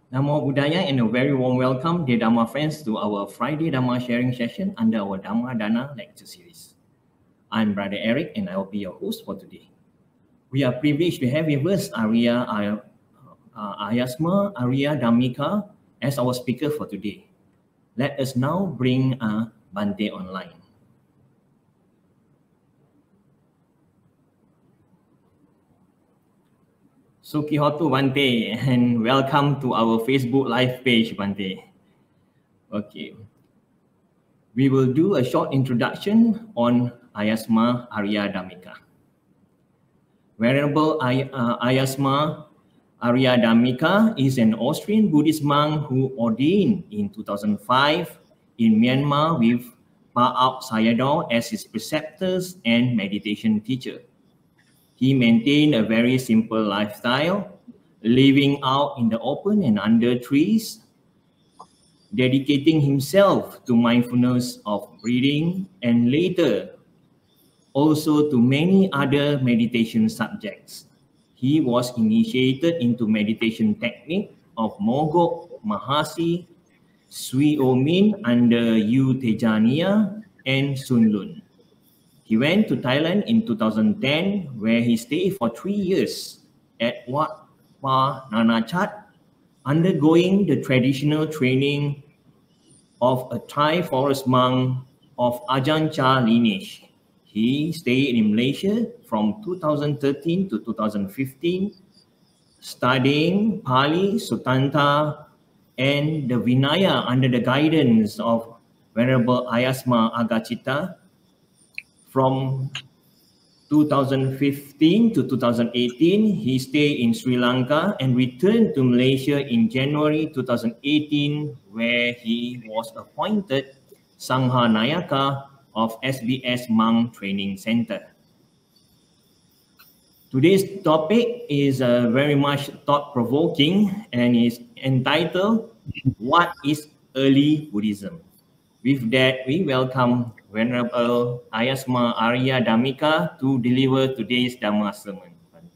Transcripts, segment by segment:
Namo Buddhaya and a very warm welcome, dear Dhamma friends, to our Friday Dhamma sharing session under our Dhamma Dana lecture series. I'm Brother Eric and I will be your host for today. We are privileged to have with us Ariyadhammika as our speaker for today. Let us now bring Bante online. Sukihotu Bante, and welcome to our Facebook live page, Bante. Okay. We will do a short introduction on Ayasma Ariyadhammika. Venerable Ayasma Ariyadhammika is an Austrian Buddhist monk who ordained in 2005 in Myanmar with Pa Auk Sayadaw as his preceptors and meditation teacher. He maintained a very simple lifestyle, living out in the open and under trees, dedicating himself to mindfulness of breathing and later also to many other meditation subjects. He was initiated into meditation technique of Mogok Mahasi, Sui Omin under Yu Tejaniya and Sun Lun. He went to Thailand in 2010 where he stayed for 3 years at Wat Pa Nanachat, undergoing the traditional training of a Thai forest monk of Ajahn Chah lineage. He stayed in Malaysia from 2013 to 2015, studying Pali, Sutanta, and the Vinaya under the guidance of Venerable Ayasma Agachita. From 2015 to 2018, he stayed in Sri Lanka and returned to Malaysia in January 2018, where he was appointed Sangha Nayaka of SBS Monk Training Center. Today's topic is very much thought-provoking and is entitled, What is Early Buddhism? With that, we welcome Venerable Ayasma Ariyadhammika to deliver today's Dhamma sermon.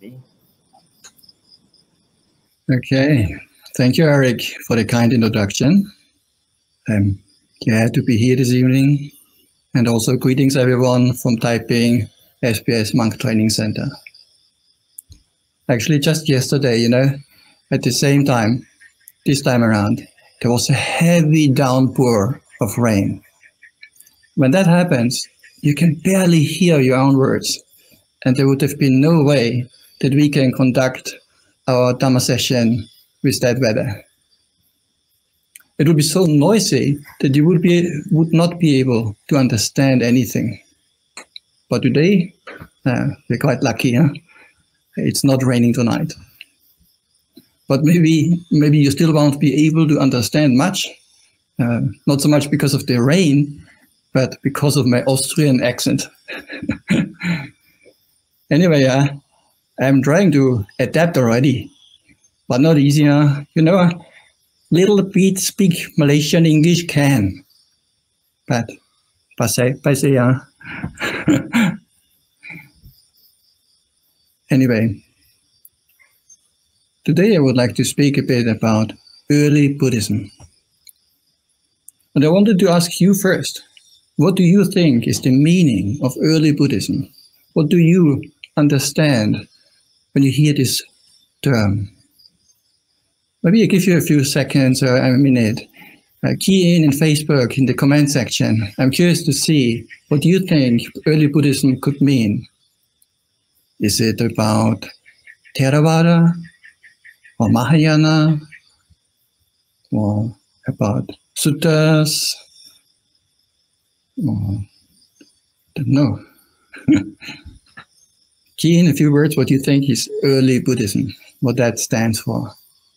Okay, thank you, Eric, for the kind introduction. I'm glad to be here this evening, and also greetings everyone from Taipei SBS Monk Training Center. Actually, just yesterday, at the same time, this time around, there was a heavy downpour of rain. When that happens, you can barely hear your own words, and there would have been no way that we can conduct our Dhamma session with that weather. It would be so noisy that you would not be able to understand anything. But today, we're quite lucky, huh? It's not raining tonight. But maybe you still won't be able to understand much. Not so much because of the rain, but because of my Austrian accent. Anyway, I'm trying to adapt already, but not easy. Little bit speak Malaysian English can, but passe. Anyway, today I would like to speak a bit about early Buddhism. And I wanted to ask you first, what do you think is the meaning of early Buddhism? What do you understand when you hear this term? Maybe I give you a few seconds or a minute. Key in Facebook in the comment section. I'm curious to see what you think early Buddhism could mean. Is it about Theravada or Mahayana or about suttas? Or, don't know. Key in a few words what you think is early Buddhism, what that stands for.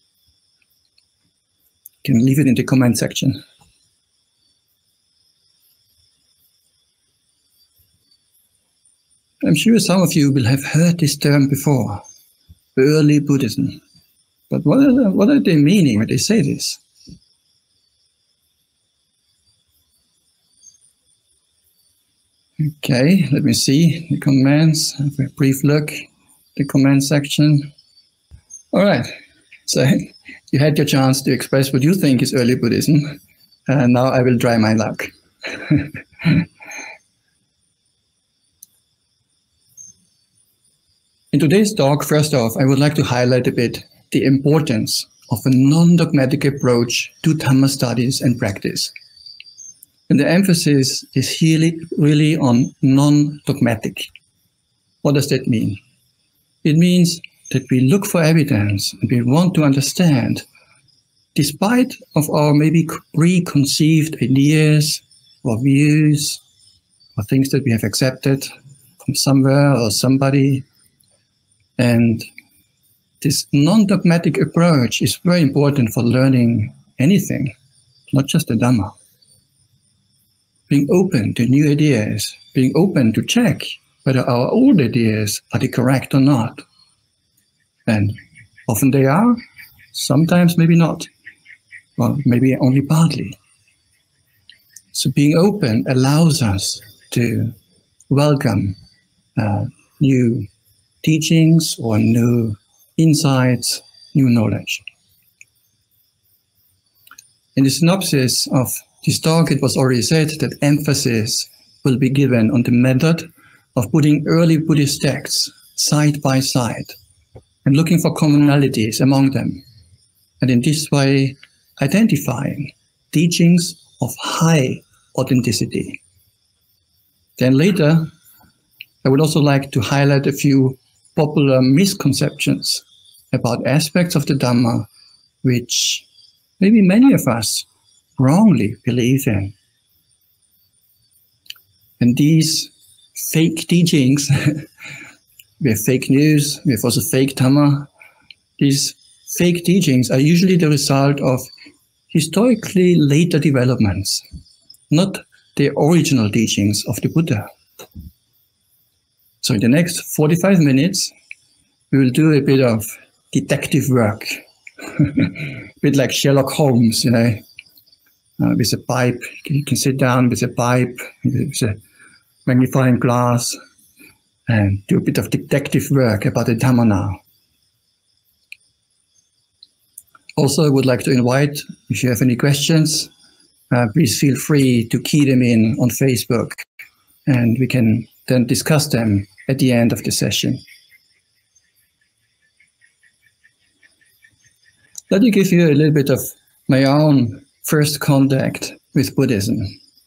You can leave it in the comment section. I'm sure some of you will have heard this term before, early Buddhism. But what are they meaning when they say this? Okay, let me see the comments. Have a brief look at the comment section. All right. So you had your chance to express what you think is early Buddhism, and now I will try my luck. In today's talk, first off, I would like to highlight a bit the importance of a non-dogmatic approach to Dhamma studies and practice. And the emphasis is really on non-dogmatic. What does that mean? It means that we look for evidence and we want to understand, despite of our maybe preconceived ideas or views or things that we have accepted from somewhere or somebody. And this non-dogmatic approach is very important for learning anything, not just the Dhamma. Being open to new ideas, being open to check whether our old ideas are the correct or not. And often they are, sometimes maybe not, or maybe only partly. So being open allows us to welcome new teachings or new insights, new knowledge. In the synopsis of this talk, it was already said that emphasis will be given on the method of putting early Buddhist texts side by side and looking for commonalities among them, and in this way identifying teachings of high authenticity. Then later, I would also like to highlight a few popular misconceptions about aspects of the Dhamma which maybe many of us wrongly believe in. And these fake teachings, we have fake news, we have also fake Dhamma. These fake teachings are usually the result of historically later developments, not the original teachings of the Buddha. So in the next 45 minutes, we will do a bit of detective work, a bit like Sherlock Holmes, with a pipe. You can sit down with a pipe, with a magnifying glass, and do a bit of detective work about the Dhamma now. Also, I would like to invite, if you have any questions, please feel free to key them in on Facebook, and we can then discuss them at the end of the session. Let me give you a little bit of my own first contact with Buddhism.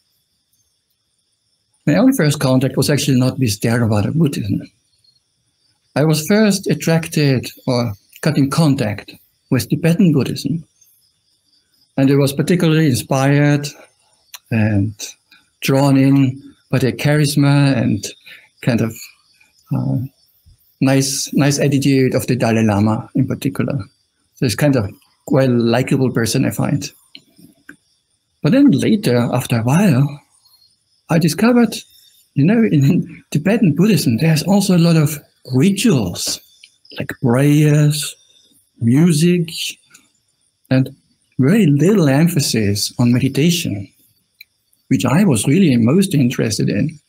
My own first contact was actually not with Theravada Buddhism. I was first attracted or got in contact with Tibetan Buddhism. And I was particularly inspired and drawn in by their charisma and kind of nice attitude of the Dalai Lama in particular. So it's kind of quite a likable person, I find. But then later, after a while, I discovered, in Tibetan Buddhism, there's also a lot of rituals, like prayers, music, and very little emphasis on meditation, which I was really most interested in.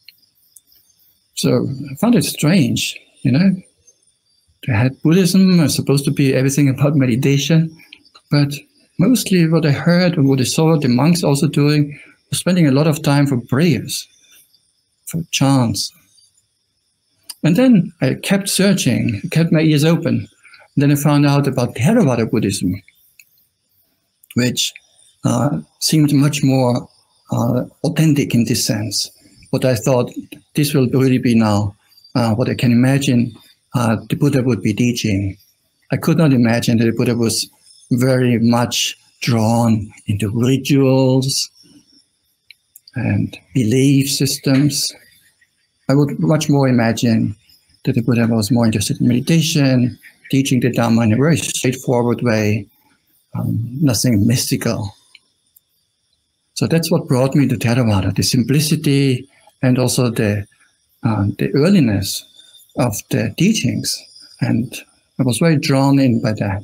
So I found it strange, They had Buddhism was supposed to be everything about meditation, but mostly what I heard and what I saw the monks also doing was spending a lot of time for prayers, for chants. And then I kept searching, kept my ears open. And then I found out about Theravada Buddhism, which seemed much more authentic in this sense. But I thought this will really be now what I can imagine the Buddha would be teaching. I could not imagine that the Buddha was very much drawn into rituals and belief systems. I would much more imagine that the Buddha was more interested in meditation, teaching the Dhamma in a very straightforward way, nothing mystical. So that's what brought me to Theravada, the simplicity and also the earliness of the teachings. And I was very drawn in by that.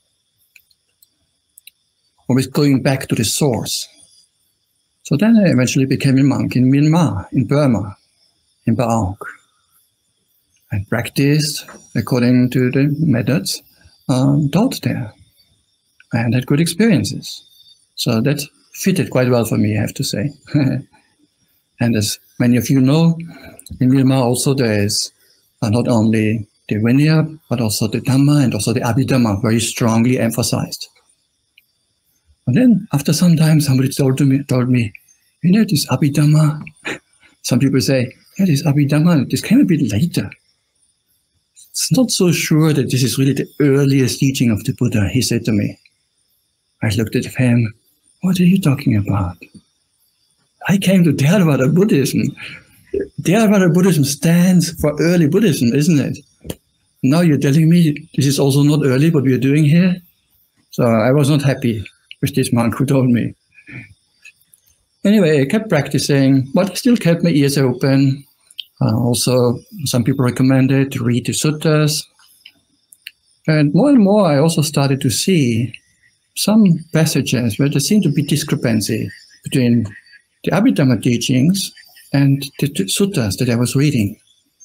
Always going back to the source. So then I eventually became a monk in Myanmar, in Burma, in Baok. I practiced according to the methods taught there and had good experiences. So that fitted quite well for me, I have to say. And as many of you know, in Myanmar also there is not only the Vinaya, but also the Dhamma and also the Abhidhamma very strongly emphasized. And then after some time, somebody told me, you know, this Abhidhamma, some people say, yeah, this Abhidhamma, this came a bit later. It's not so sure that this is really the earliest teaching of the Buddha, he said to me. I looked at him, what are you talking about? I came to Theravada Buddhism. Theravada Buddhism stands for early Buddhism, isn't it? Now you're telling me this is also not early, what we are doing here? So I was not happy with this monk who told me. Anyway, I kept practicing, but I still kept my ears open. Also, some people recommended to read the suttas. And more, I also started to see some passages where there seemed to be discrepancy between the Abhidhamma teachings and the suttas that I was reading.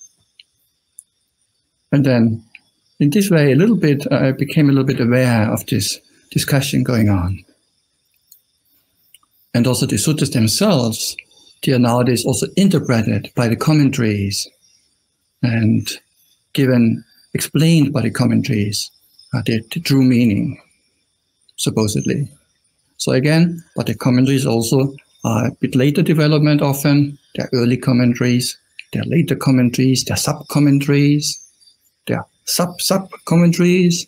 And then, in this way, I became a little bit aware of this discussion going on. And also the suttas themselves, they are nowadays also interpreted by the commentaries and explained by the commentaries, the true meaning, supposedly. So again, but the commentaries also are a bit later development often. They're early commentaries, they're later commentaries, they're sub-commentaries, they're sub-commentaries.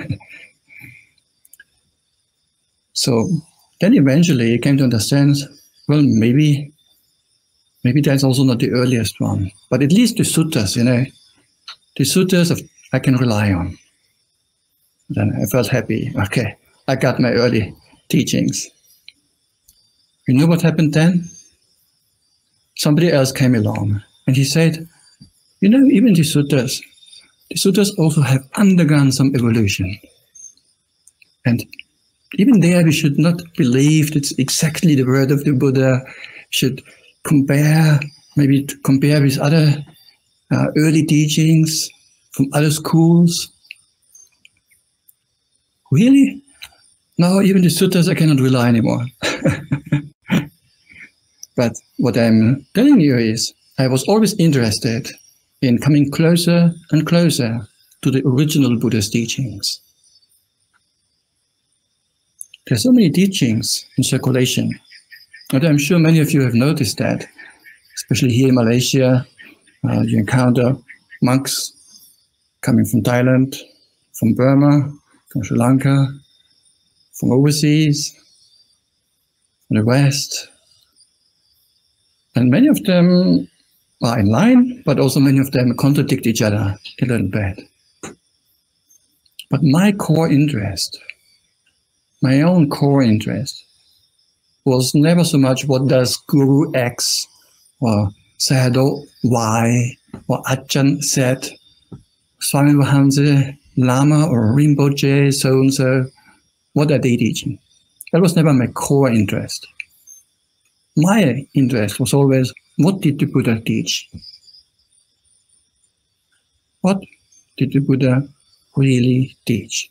So then eventually I came to understand, well, maybe that's also not the earliest one, but at least the suttas, the suttas I can rely on. Then I felt happy. Okay, I got my early teachings. You know what happened then? Somebody else came along and he said, even the suttas also have undergone some evolution. And even there, we should not believe it's exactly the word of the Buddha. Should compare with other early teachings from other schools. Really? Now even the suttas I cannot rely anymore. But what I'm telling you is, I was always interested in coming closer and closer to the original Buddha's teachings. There are so many teachings in circulation, and I'm sure many of you have noticed that, especially here in Malaysia, you encounter monks coming from Thailand, from Burma, from Sri Lanka, from overseas, from the West. And many of them are in line, but also many of them contradict each other a little bit. But my own core interest, was never so much what does Guru X or Sayadaw Y or Ajahn Z, Swami Vahamsa, Lama or Rinpoche, so-and-so, what are they teaching? That was never my core interest. My interest was always, what did the Buddha teach? What did the Buddha really teach?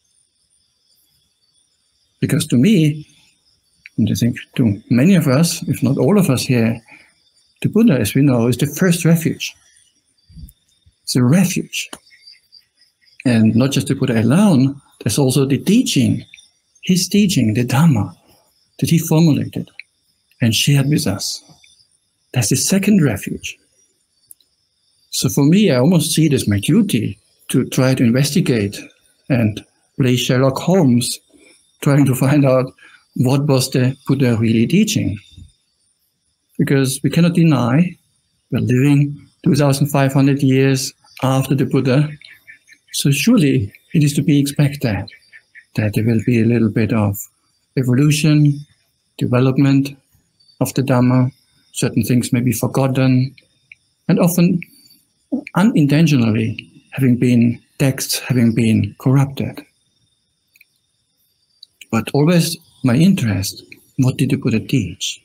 Because to me, and I think to many of us, if not all of us here, the Buddha, as we know, is the first refuge. It's a refuge. And not just the Buddha alone, there's also the teaching, his teaching, the Dhamma, that he formulated and shared with us. That's the second refuge. So for me, I almost see it as my duty to try to investigate and play Sherlock Holmes, trying to find out what was the Buddha really teaching. Because we cannot deny we're living 2,500 years after the Buddha, so surely it is to be expected that there will be a little bit of evolution, development of the Dhamma. Certain things may be forgotten, and often unintentionally texts having been corrupted. But always my interest, what did the Buddha teach?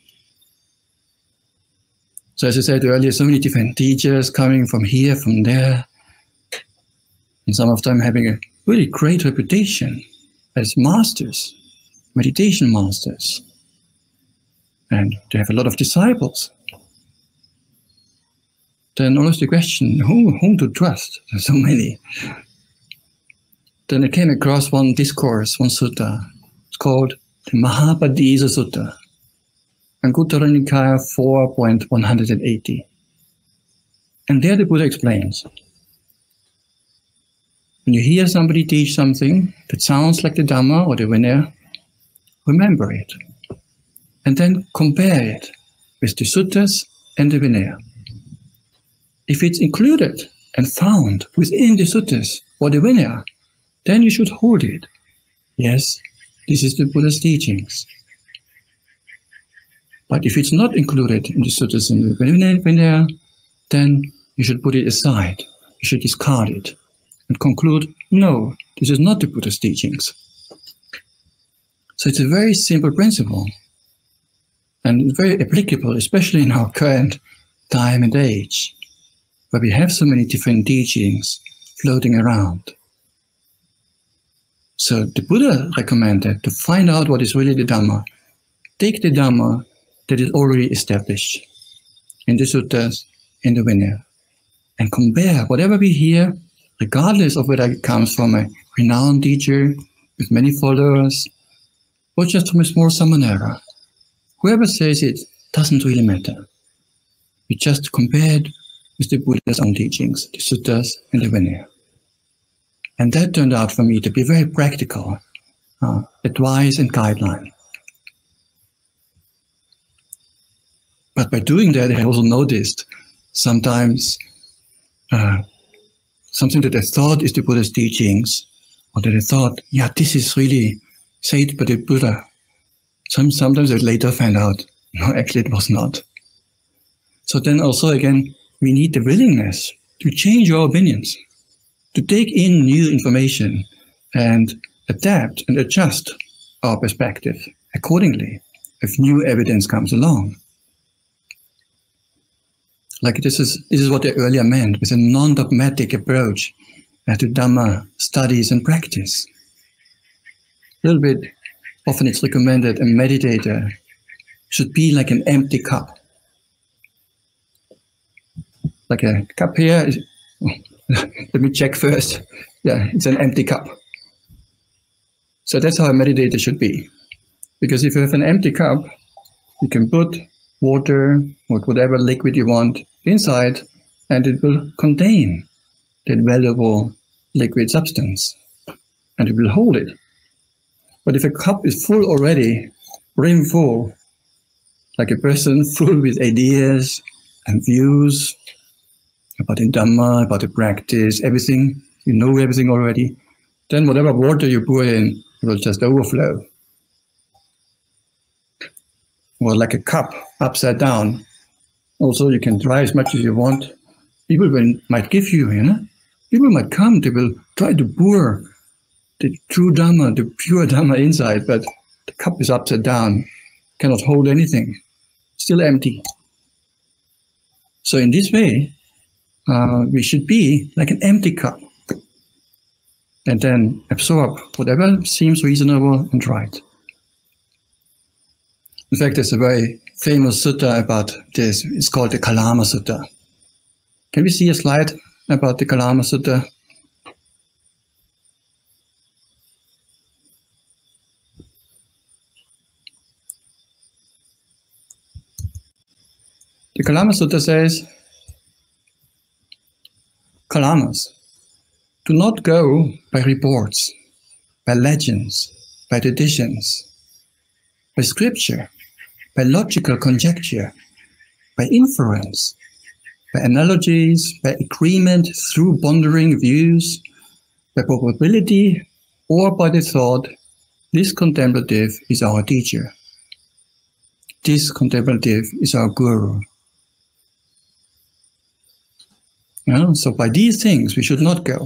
So as I said earlier, so many different teachers coming from here, from there, and some of them having a really great reputation as masters, meditation masters. And they have a lot of disciples. Then always the question, whom to trust? There's so many. Then I came across one discourse, one sutta. It's called the Mahapadisa Sutta, Anguttara Nikaya 4.180. And there the Buddha explains, when you hear somebody teach something that sounds like the Dhamma or the Vinaya, remember it. And then compare it with the suttas and the Vinaya. If it's included and found within the suttas or the Vinaya, then you should hold it. Yes, this is the Buddha's teachings. But if it's not included in the suttas and the Vinaya, then you should put it aside. You should discard it and conclude, no, this is not the Buddha's teachings. So it's a very simple principle and very applicable, especially in our current time and age, where we have so many different teachings floating around. So the Buddha recommended to find out what is really the Dhamma. Take the Dhamma that is already established in the suttas, in the Vinaya, and compare whatever we hear, regardless of whether it comes from a renowned teacher with many followers, or just from a small samanera. Whoever says it doesn't really matter. We just compare it with the Buddha's own teachings, the suttas and the Vinaya. And that turned out for me to be very practical advice and guideline. But by doing that, I also noticed sometimes something that I thought is the Buddha's teachings, or that I thought, yeah, this is really said by the Buddha. Sometimes I later find out, no, actually it was not. So then also again, we need the willingness to change our opinions, to take in new information and adapt and adjust our perspective accordingly if new evidence comes along. Like this is what I earlier meant with a non-dogmatic approach to Dhamma studies and practice. A little bit, often it's recommended a meditator should be like an empty cup. Like a cup here, let me check first. Yeah, it's an empty cup. So that's how a meditator should be. Because if you have an empty cup, you can put water or whatever liquid you want inside, and it will contain that valuable liquid substance, and it will hold it. But if a cup is full already, brim full, like a person full with ideas and views about the Dhamma, about the practice, everything, you know everything already, then whatever water you pour in, it will just overflow. Or like a cup upside down. Also, you can try as much as you want. People might give you, people might come, they will try to pour the true Dhamma, the pure Dhamma inside, but the cup is upside down, cannot hold anything, still empty. So in this way, we should be like an empty cup, and then absorb whatever seems reasonable and right. In fact, there's a very famous sutta about this. It's called the Kalama Sutta. Can we see a slide about the Kalama Sutta? The Kalama Sutta says, Kalamas, do not go by reports, by legends, by traditions, by scripture, by logical conjecture, by inference, by analogies, by agreement through pondering views, by probability, or by the thought, this contemplative is our teacher. This contemplative is our guru. So by these things we should not go.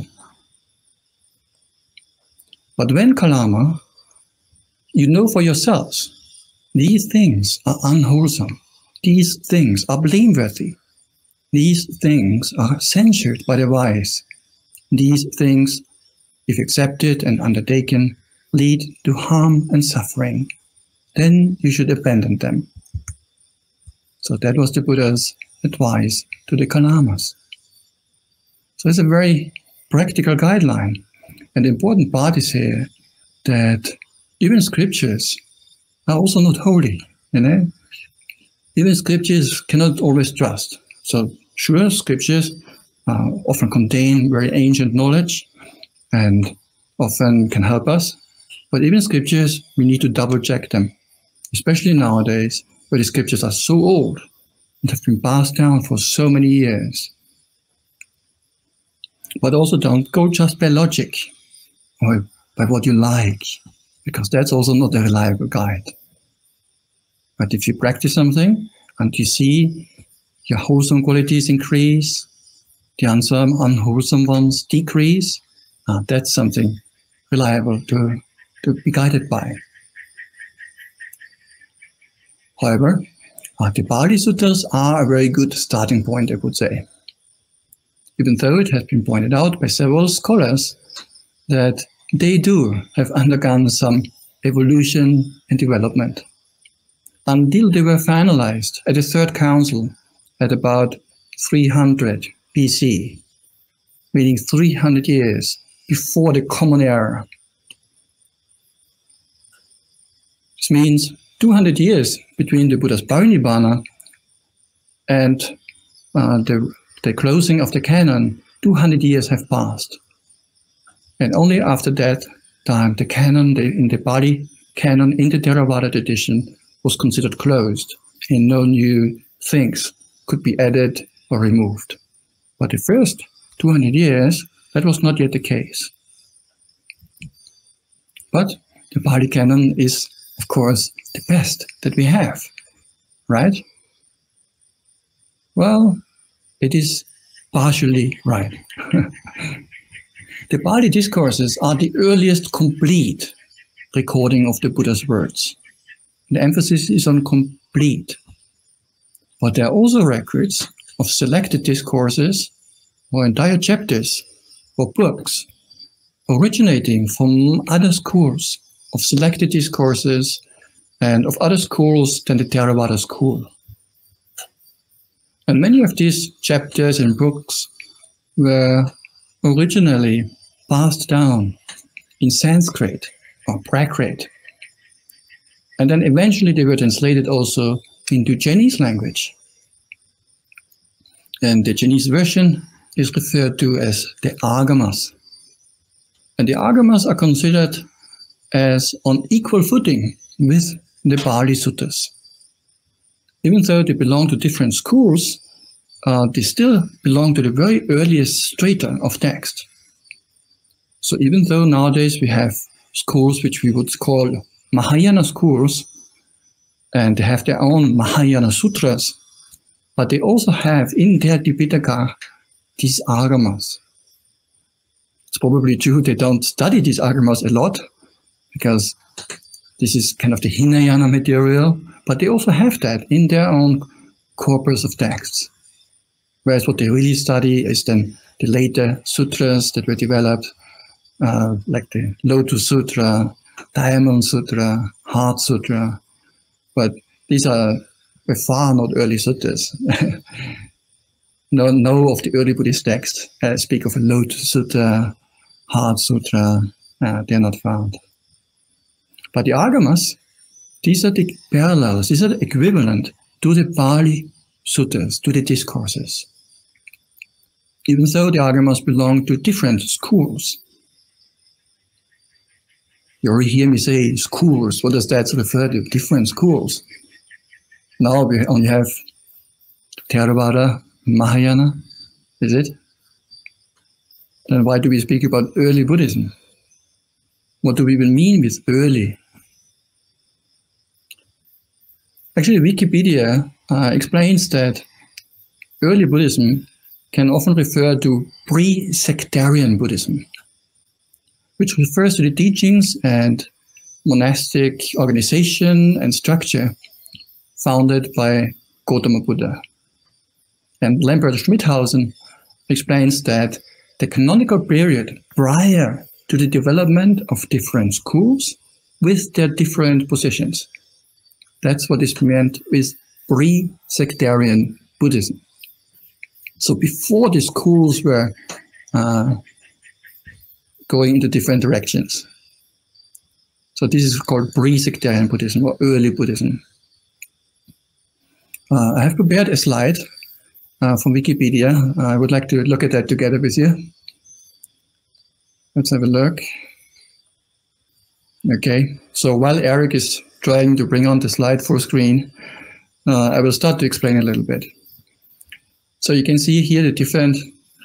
But when Kalama, you know for yourselves, these things are unwholesome, these things are blameworthy, these things are censured by the wise, these things if accepted and undertaken, lead to harm and suffering, then you should abandon them. So that was the Buddha's advice to the Kalamas. So it's a very practical guideline. And the important part is here that even scriptures are also not holy, you know. Even scriptures cannot always trust. So sure, scriptures often contain very ancient knowledge and often can help us. But even scriptures, we need to double check them, especially nowadays where the scriptures are so old and have been passed down for so many years. But also don't go just by logic or by what you like, because that's also not a reliable guide. But if you practice something and you see your wholesome qualities increase, the unwholesome ones decrease, that's something reliable to be guided by. However, the Pali Suttas are a very good starting point, I would say. Even though it has been pointed out by several scholars that they do have undergone some evolution and development, until they were finalized at the Third Council at about 300 BC, meaning 300 years before the Common Era. This means 200 years between the Buddha's Parinibbana and the closing of the canon. 200 years have passed. And only after that time, the canon, in the Pali canon, in the Theravada tradition, was considered closed, and no new things could be added or removed. But the first 200 years, that was not yet the case. But the Pali canon is, of course, the best that we have, right? Well, it is partially right. The Pali discourses are the earliest complete recording of the Buddha's words. The emphasis is on complete. But there are also records of selected discourses or entire chapters or books originating from other schools of selected discourses and of other schools than the Theravada school. And many of these chapters and books were originally passed down in Sanskrit or Prakrit. And then eventually they were translated also into Chinese language. And the Chinese version is referred to as the Agamas. And the Agamas are considered as on equal footing with the Pali Suttas. Even though they belong to different schools, they still belong to the very earliest strata of text. So even though nowadays we have schools which we would call Mahayana schools, and they have their own Mahayana sutras, but they also have in their Tipitaka these agamas. It's probably true they don't study these agamas a lot, because this is kind of the Hinayana material, but they also have that in their own corpus of texts. Whereas what they really study is then the later sutras that were developed, like the Lotus Sutra, Diamond Sutra, Heart Sutra, but these are by far not early sutras. No of the early Buddhist texts speak of a Lotus Sutra, Heart Sutra, they're not found. But the Agamas, these are the parallels, these are the equivalent to the Pali Suttas, to the discourses. Even though the Agamas belong to different schools. You already hear me say schools. What does that refer to? Different schools. Now we only have Theravada, Mahayana, is it? Then why do we speak about early Buddhism? What do we even mean with early? Actually, Wikipedia explains that early Buddhism can often refer to pre-sectarian Buddhism, which refers to the teachings and monastic organization and structure founded by Gautama Buddha. And Lambert Schmidhausen explains that the canonical period prior to the development of different schools with their different positions. That's what is meant with pre-sectarian Buddhism. So before the schools were going into different directions. So this is called pre-sectarian Buddhism or early Buddhism. I have prepared a slide from Wikipedia. I would like to look at that together with you. Let's have a look. Okay, so while Eric is trying to bring on the slide full screen, I will start to explain a little bit. So you can see here the different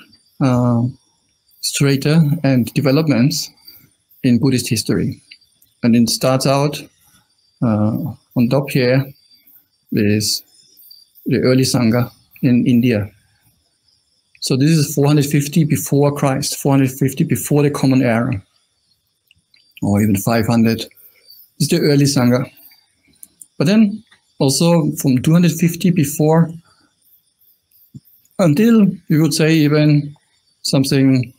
strata and developments in Buddhist history. And it starts out on top here with the early Sangha in India. So this is 450 before Christ, 450 before the Common Era, or even 500. This is the early Sangha. But then also from 250 before until, we would say, even something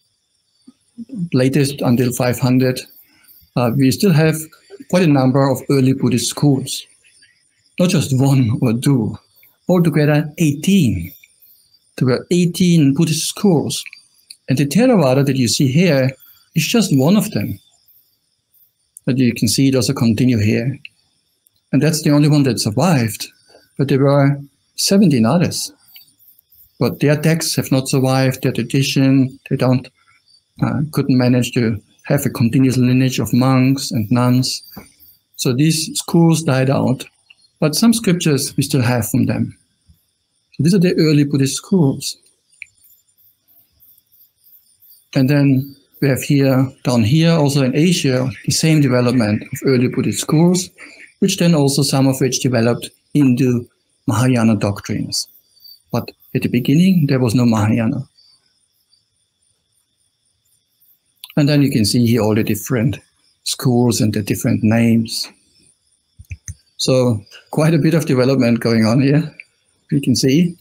latest until 500, we still have quite a number of early Buddhist schools. Not just one or two, altogether 18. There were 18 Buddhist schools. And the Theravada that you see here is just one of them. But you can see it also continue here. And that's the only one that survived. But there were 17 others. But their texts have not survived, their tradition, they couldn't manage to have a continuous lineage of monks and nuns. So these schools died out. But some scriptures we still have from them. So these are the early Buddhist schools. And then we have here, down here, also in Asia, the same development of early Buddhist schools, which then also some of which developed into Mahayana doctrines. But at the beginning, there was no Mahayana. And then you can see here all the different schools and the different names. So quite a bit of development going on here, you can see.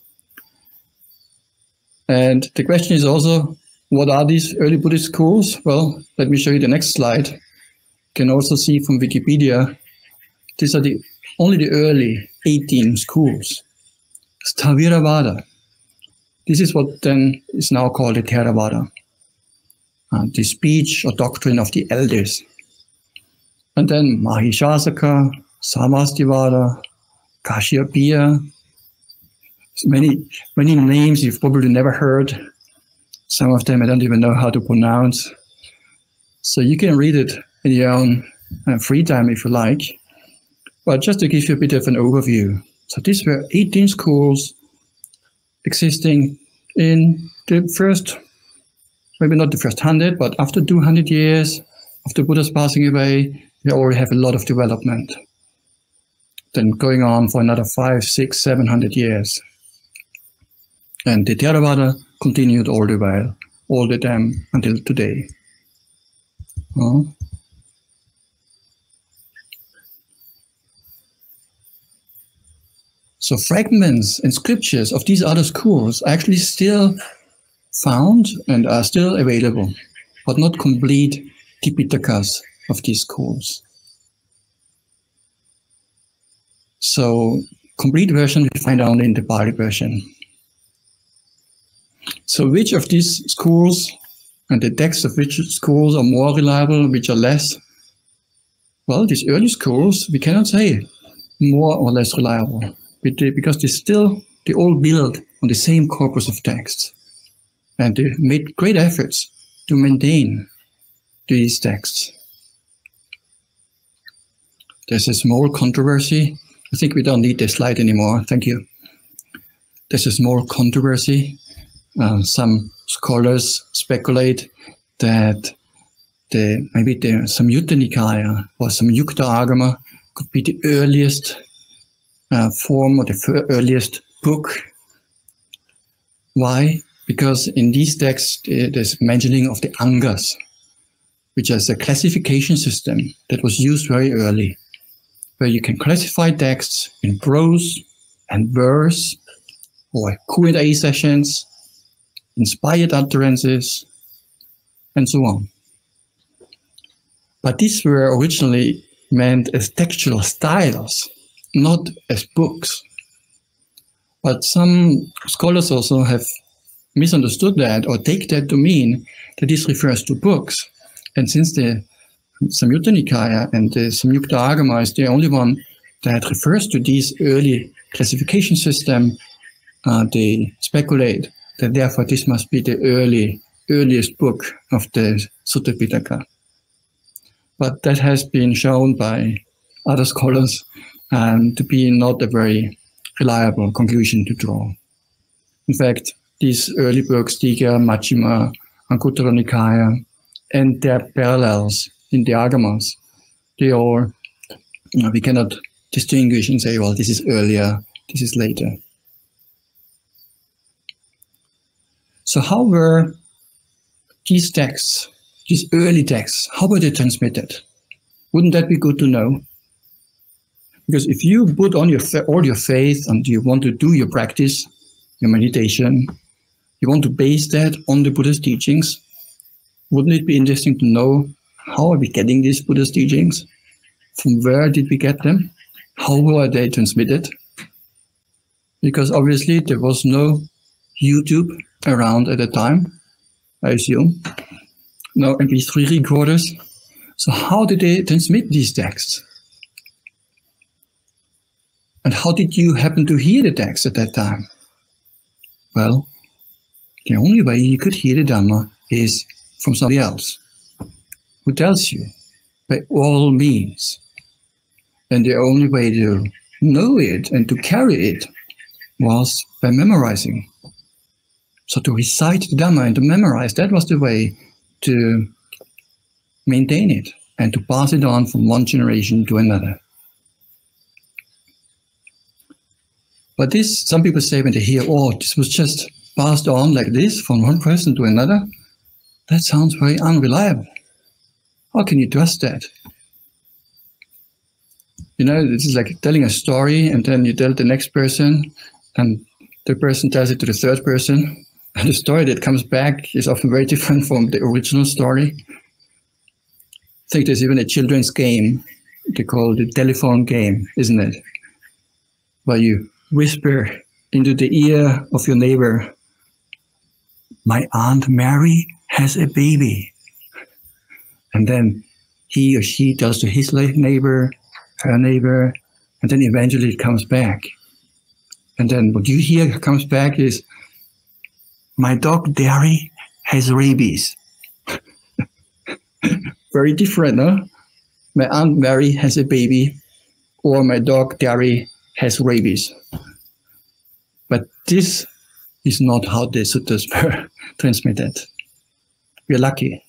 And the question is also, what are these early Buddhist schools? Well, let me show you the next slide. You can also see from Wikipedia, these are only the early 18 schools. Theravada. This is what then is now called the Theravada. The speech or doctrine of the elders. And then Mahishasaka, Samastivada, Kashyapya. Many names you've probably never heard. Some of them I don't even know how to pronounce. So you can read it in your own free time if you like. But just to give you a bit of an overview. So these were 18 schools existing in the first, maybe not the first 100, but after 200 years, after Buddha's passing away, we already have a lot of development. Then going on for another 500, 600, 700 years. And the Theravada continued all the while, all the time until today. So fragments and scriptures of these other schools are actually still found and are still available, but not complete Tipitakas of these schools. So complete version we find only in the Pali version. So which of these schools and the texts of which schools are more reliable, which are less? Well, these early schools, we cannot say more or less reliable, because they all build on the same corpus of texts. And they made great efforts to maintain these texts. There's a small controversy. I think we don't need this slide anymore. Thank you. There's a small controversy. Some scholars speculate that maybe the Samyutta Nikaya or Samyukta Agama could be the earliest form or the earliest book. Why? Because in these texts, there's mentioning of the Angas, which is a classification system that was used very early, where you can classify texts in prose and verse, or Q&A sessions, inspired utterances, and so on. But these were originally meant as textual styles, not as books. But some scholars also have misunderstood that or take that to mean that this refers to books. And since the Samyutta Nikaya and the Samyukta Agama is the only one that refers to this early classification system, they speculate that therefore this must be the earliest book of the Sutta Pitaka. But that has been shown by other scholars to be not a very reliable conclusion to draw. In fact, these early books, Tika, Majjhima, Anguttara Nikaya, and their parallels in the Agamas, they all, we cannot distinguish and say, well, this is earlier, this is later. So how were these texts, these early texts, how were they transmitted? Wouldn't that be good to know? Because if you put on all your faith and you want to do your practice, your meditation, you want to base that on the Buddha's teachings, wouldn't it be interesting to know how are we getting these Buddha's teachings? From where did we get them? How were they transmitted? Because obviously there was no YouTube around at the time, I assume. No MP3 recorders. So how did they transmit these texts? And how did you happen to hear the text at that time? Well, the only way you could hear the Dhamma is from somebody else who tells you by all means. And the only way to know it and to carry it was by memorizing. So to recite the Dhamma and to memorize, that was the way to maintain it and to pass it on from one generation to another. But this, some people say when they hear, oh, this was just passed on like this from one person to another, that sounds very unreliable. How can you trust that? You know, this is like telling a story and then you tell it to the next person and the person tells it to the third person. And the story that comes back is often very different from the original story. I think there's even a children's game they call the telephone game, isn't it? Where you whisper into the ear of your neighbor, my Aunt Mary has a baby. And then he or she tells to his neighbor, her neighbor, and then eventually it comes back. And then what you hear comes back is, my dog Derry has rabies. Very different, huh? My Aunt Mary has a baby, or my dog Derry has rabies. But this is not how the suttas were transmitted. We're lucky.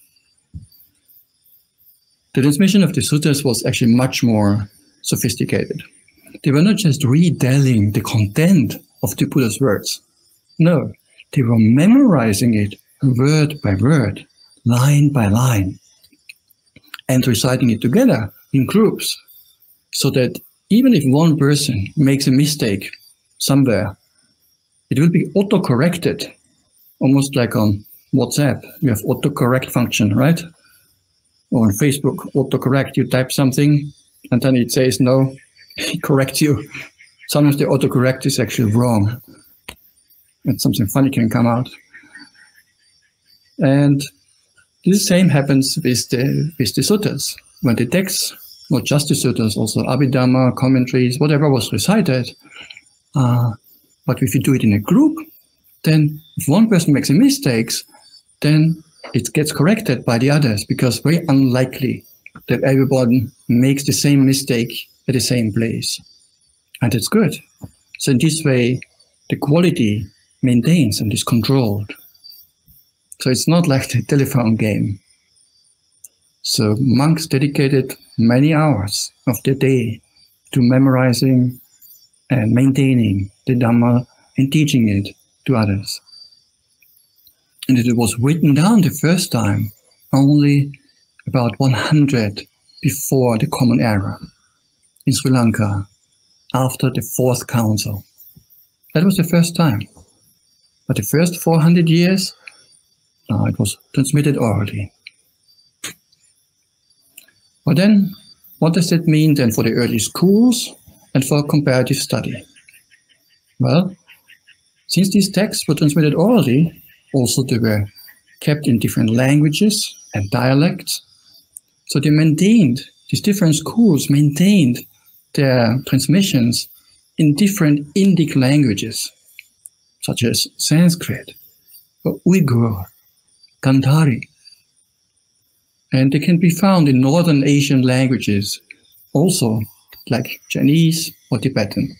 The transmission of the suttas was actually much more sophisticated. They were not just retelling the content of the Buddha's words. No, they were memorizing it word by word, line by line, and reciting it together in groups, so that even if one person makes a mistake somewhere, it will be auto-corrected, almost like on WhatsApp. You have auto-correct function, right? Or on Facebook, auto-correct, you type something, and then it says no, it corrects you. Sometimes the auto-correct is actually wrong, and something funny can come out. And the same happens with the suttas. When the texts, not just the suttas, also Abhidhamma, commentaries, whatever was recited, but if you do it in a group, then if one person makes a mistake, then it gets corrected by the others, because very unlikely that everyone makes the same mistake at the same place. And it's good. So in this way, the quality maintains and is controlled. So it's not like the telephone game. So monks dedicated many hours of their day to memorizing and maintaining the Dhamma and teaching it to others. And it was written down the first time only about 100 before the Common Era in Sri Lanka, after the Fourth Council. That was the first time. But the first 400 years, it was transmitted orally. But then, what does that mean then for the early schools and for comparative study? Well, since these texts were transmitted orally, also they were kept in different languages and dialects. So these different schools maintained their transmissions in different Indic languages, such as Sanskrit, Uyghur, Gandhari. And they can be found in Northern Asian languages, also like Chinese or Tibetan.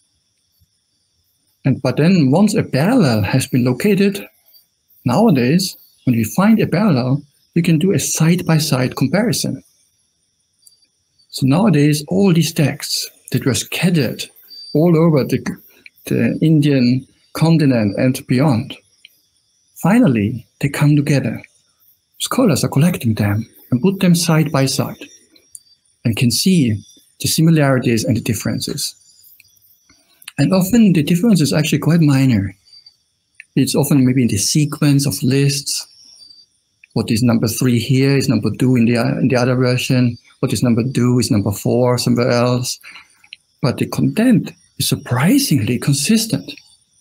But then once a parallel has been located, nowadays, when we find a parallel, we can do a side-by-side comparison. So nowadays, all these texts that were scattered all over the Indian continent and beyond, finally, they come together. Scholars are collecting them and put them side by side and can see the similarities and the differences. And often the difference is actually quite minor. It's often maybe in the sequence of lists. What is number 3 here is number 2 in the other version. What is number 2 is number 4 somewhere else. But the content is surprisingly consistent.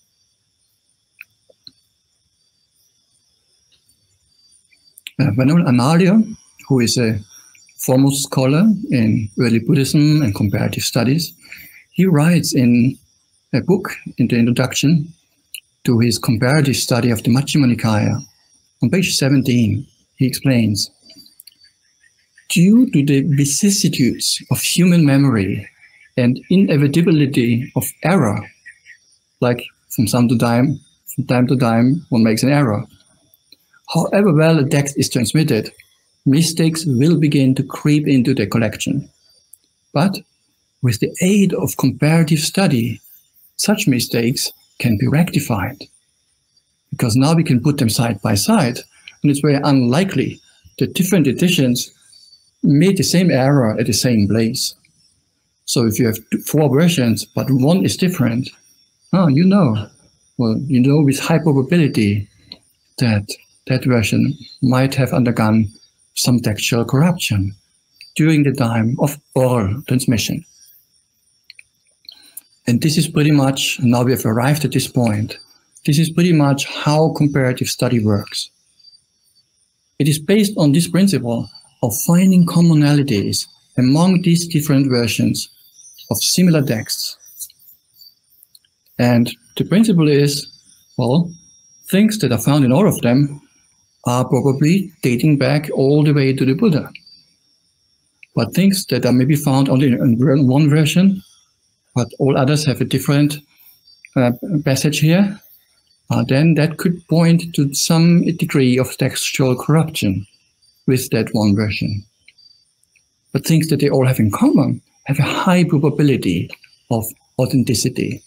Venerable Anarya, who is a foremost scholar in early Buddhism and comparative studies, he writes in a book in the introduction to his comparative study of the Majjhima Nikaya. On page 17, he explains, due to the vicissitudes of human memory and inevitability of error, like from time to time, one makes an error. However well a text is transmitted, mistakes will begin to creep into the collection. But with the aid of comparative study, such mistakes can be rectified. Because now we can put them side by side, and it's very unlikely that different editions made the same error at the same place. So if you have 4 versions, but one is different, you know with high probability that that version might have undergone some textual corruption during the time of oral transmission. And this is pretty much, now we have arrived at this point, this is pretty much how comparative study works. It is based on this principle of finding commonalities among these different versions of similar texts. And the principle is, well, things that are found in all of them are probably dating back all the way to the Buddha. But things that are maybe found only in one version, but all others have a different passage here, then that could point to some degree of textual corruption with that one version. But things that they all have in common have a high probability of authenticity.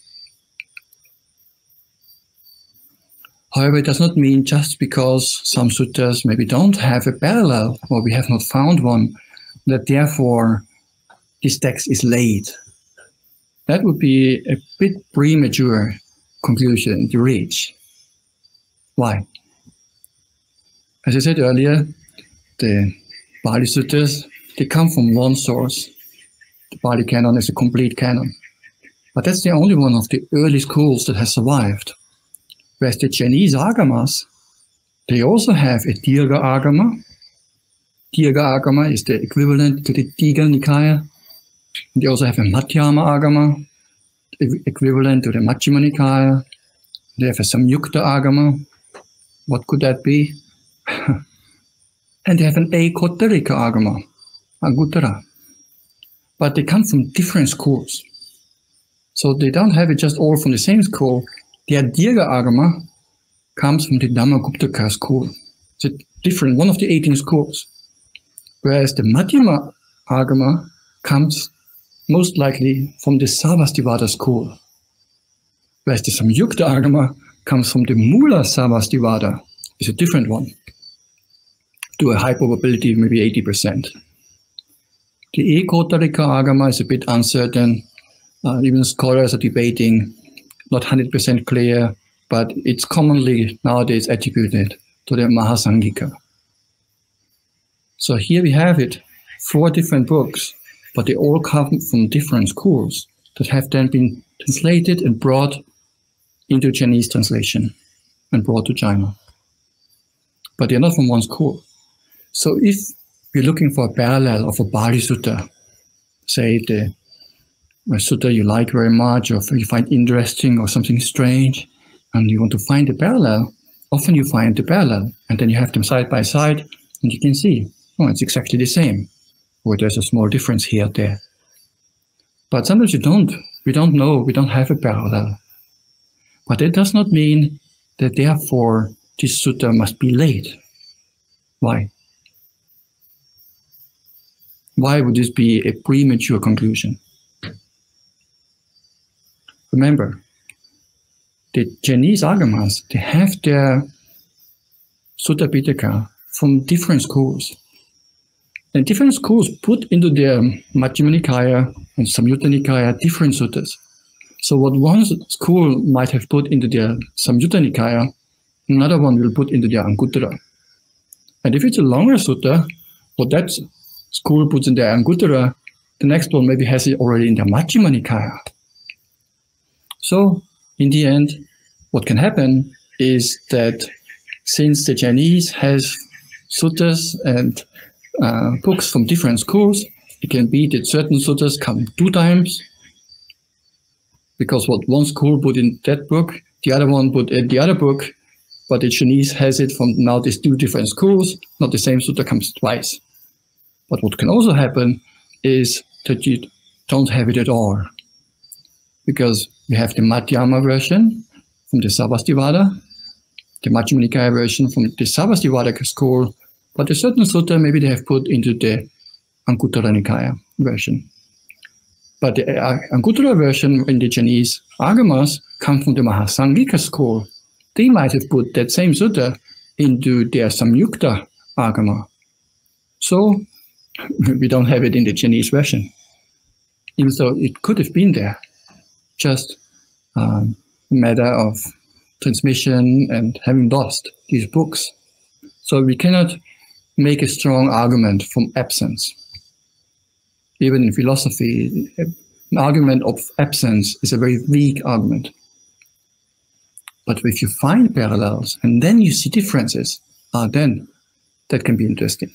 However, it does not mean just because some suttas maybe don't have a parallel, or we have not found one, that therefore this text is late. That would be a bit premature conclusion to reach. Why? As I said earlier, the Pali Suttas, they come from one source. The Pali Canon is a complete canon. But that's the only one of the early schools that has survived. Whereas the Chinese Agamas, they also have a Dirgha Agama. Dirgha Agama is the equivalent to the Digha Nikaya. They also have a Madhyama Agama, equivalent to the Majjhima Nikaya. They have a Samyukta Agama. What could that be? And they have an Ekottarika Agama, Aguttara. But they come from different schools. So they don't have it just all from the same school. Their Dirgha Agama comes from the Dhammaguptaka school. It's a different, one of the 18 schools. Whereas the Madhyama Agama comes most likely from the Sarvastivada school. Whereas the Samyukta Agama comes from the Mula Sarvastivada. It's a different one. To a high probability, maybe 80%. The Ekottarika Agama is a bit uncertain. Even scholars are debating, not 100% clear, but it's commonly nowadays attributed to the Mahasangika. So here we have it. 4 different books, but they all come from different schools that have then been translated and brought into Chinese translation and brought to China. But they're not from one school. So if you're looking for a parallel of a Bali Sutta, say a sutta you like very much, or you find interesting, or something strange, and you want to find a parallel, often you find the parallel, and then you have them side by side, and you can see, oh, it's exactly the same, or there's a small difference here or there. But sometimes we don't know, we don't have a parallel. But that does not mean that therefore this sutta must be late. Why? Why would this be a premature conclusion? Remember, the Chinese agamas, they have their Sutta Pitaka from different schools. And different schools put into their Majjhima Nikaya and Samyutta Nikaya different suttas. So what one school might have put into their Samyutta Nikaya, another one will put into their Anguttara. And if it's a longer sutta, what that school puts in their Anguttara, the next one maybe has it already in their Majjhima Nikaya. So in the end, what can happen is that since the Chinese has suttas and books from different schools, it can be that certain suttas come 2 times, because what one school put in that book, the other one put in the other book, but the Chinese has it from now these 2 different schools, not the same sutta comes twice. But what can also happen is that you don't have it at all, because we have the Madhyama version from the Sarvastivada, the Majjhima Nikaya version from the Sarvastivada school, but a certain sutta maybe they have put into the Anguttara Nikaya version. But the Anguttara version in the Chinese agamas come from the Mahasangika school. They might have put that same sutta into their Samyukta agama. So we don't have it in the Chinese version, even though it could have been there. Just a matter of transmission and having lost these books. So we cannot make a strong argument from absence. Even in philosophy, an argument of absence is a very weak argument. But if you find parallels and then you see differences, then that can be interesting.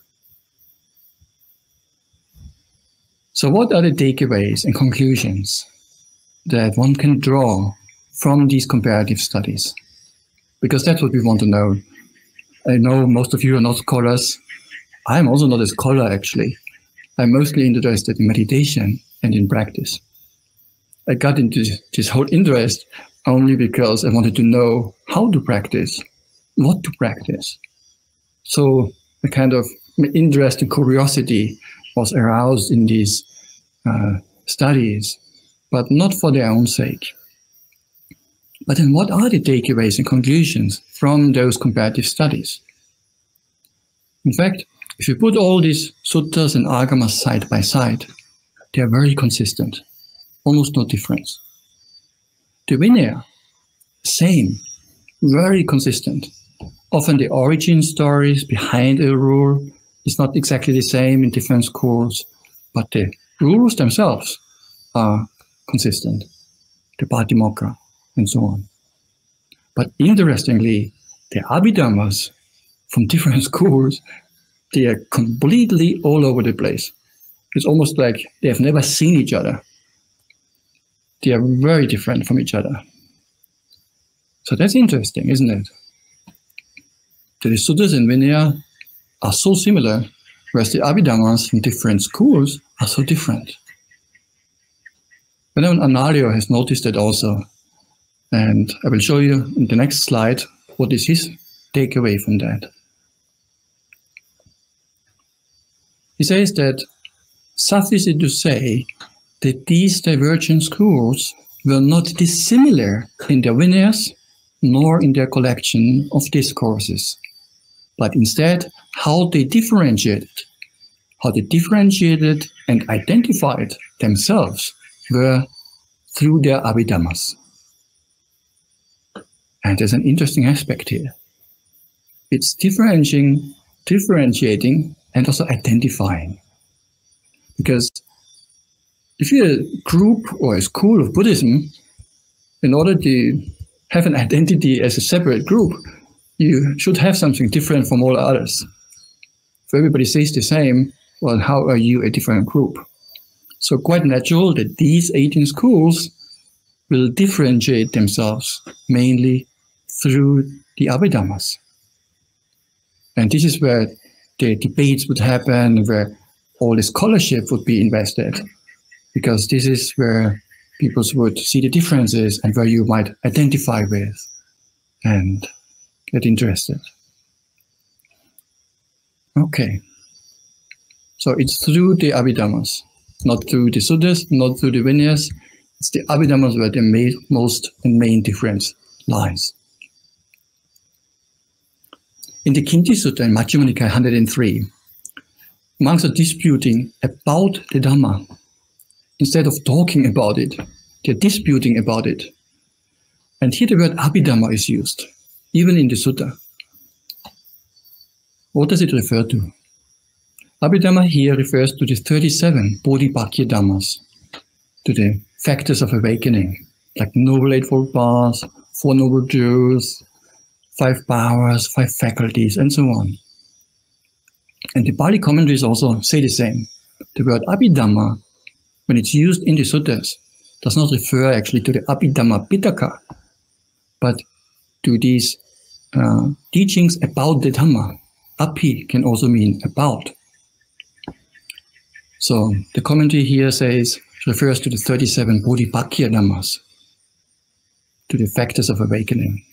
So what are the takeaways and conclusions that one can draw from these comparative studies? Because that's what we want to know. I know most of you are not scholars. I'm also not a scholar, actually. I'm mostly interested in meditation and in practice. I got into this whole interest only because I wanted to know how to practice, what to practice. So a kind of interest and curiosity was aroused in these studies, but not for their own sake. But then what are the takeaways and conclusions from those comparative studies? In fact, if you put all these suttas and agamas side by side, they are very consistent, almost no difference. The Vinaya, same, very consistent. Often the origin stories behind a rule is not exactly the same in different schools, but the rules themselves are consistent, the Patimokkha and so on. But interestingly, the Abhidhammas from different schools, they are completely all over the place. It's almost like they have never seen each other. They are very different from each other. So that's interesting, isn't it? The suttas in Vinaya are so similar, whereas the Abhidhammas from different schools are so different. Venerable Analayo has noticed that also, and I will show you in the next slide what is his takeaway from that. He says that suffice it to say that these divergent schools were not dissimilar in their Vinayas nor in their collection of discourses, but instead how they differentiated and identified themselves were through their Abhidhammas. And there's an interesting aspect here. It's differentiating and also identifying. Because if you're a group or a school of Buddhism, in order to have an identity as a separate group, you should have something different from all others. If everybody says the same, well, how are you a different group? So quite natural that these 18 schools will differentiate themselves mainly through the Abhidhammas. And this is where the debates would happen, where all the scholarship would be invested, because this is where people would see the differences and where you might identify with and get interested. Okay. So it's through the Abhidhammas, not through the Suttas, not through the Vinayas. It's the Abhidhammas where the most and main difference lies. In the Kinti Sutta in Majjhima Nikaya 103, monks are disputing about the Dhamma. Instead of talking about it, they're disputing about it. And here the word Abhidhamma is used, even in the Sutta. What does it refer to? Abhidhamma here refers to the 37 Bodhibhakya Dhammas, to the factors of awakening, like Noble Eightfold Paths, Four Noble Truths, 5 powers, 5 faculties, and so on. And the Pali commentaries also say the same. The word Abhidhamma, when it's used in the suttas, does not refer actually to the Abhidhamma Pitaka, but to these teachings about the Dhamma. Abhi can also mean about. So the commentary here says, refers to the 37 Bodhibhakya Dhammas, to the factors of awakening.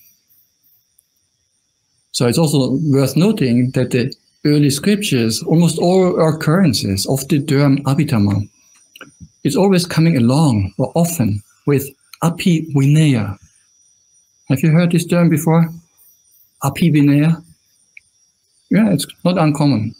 So it's also worth noting that the early scriptures, almost all occurrences of the term Abhidhamma, is always coming along, or often, with Abhi Vinaya. Have you heard this term before? Abhi Vinaya? Yeah, it's not uncommon.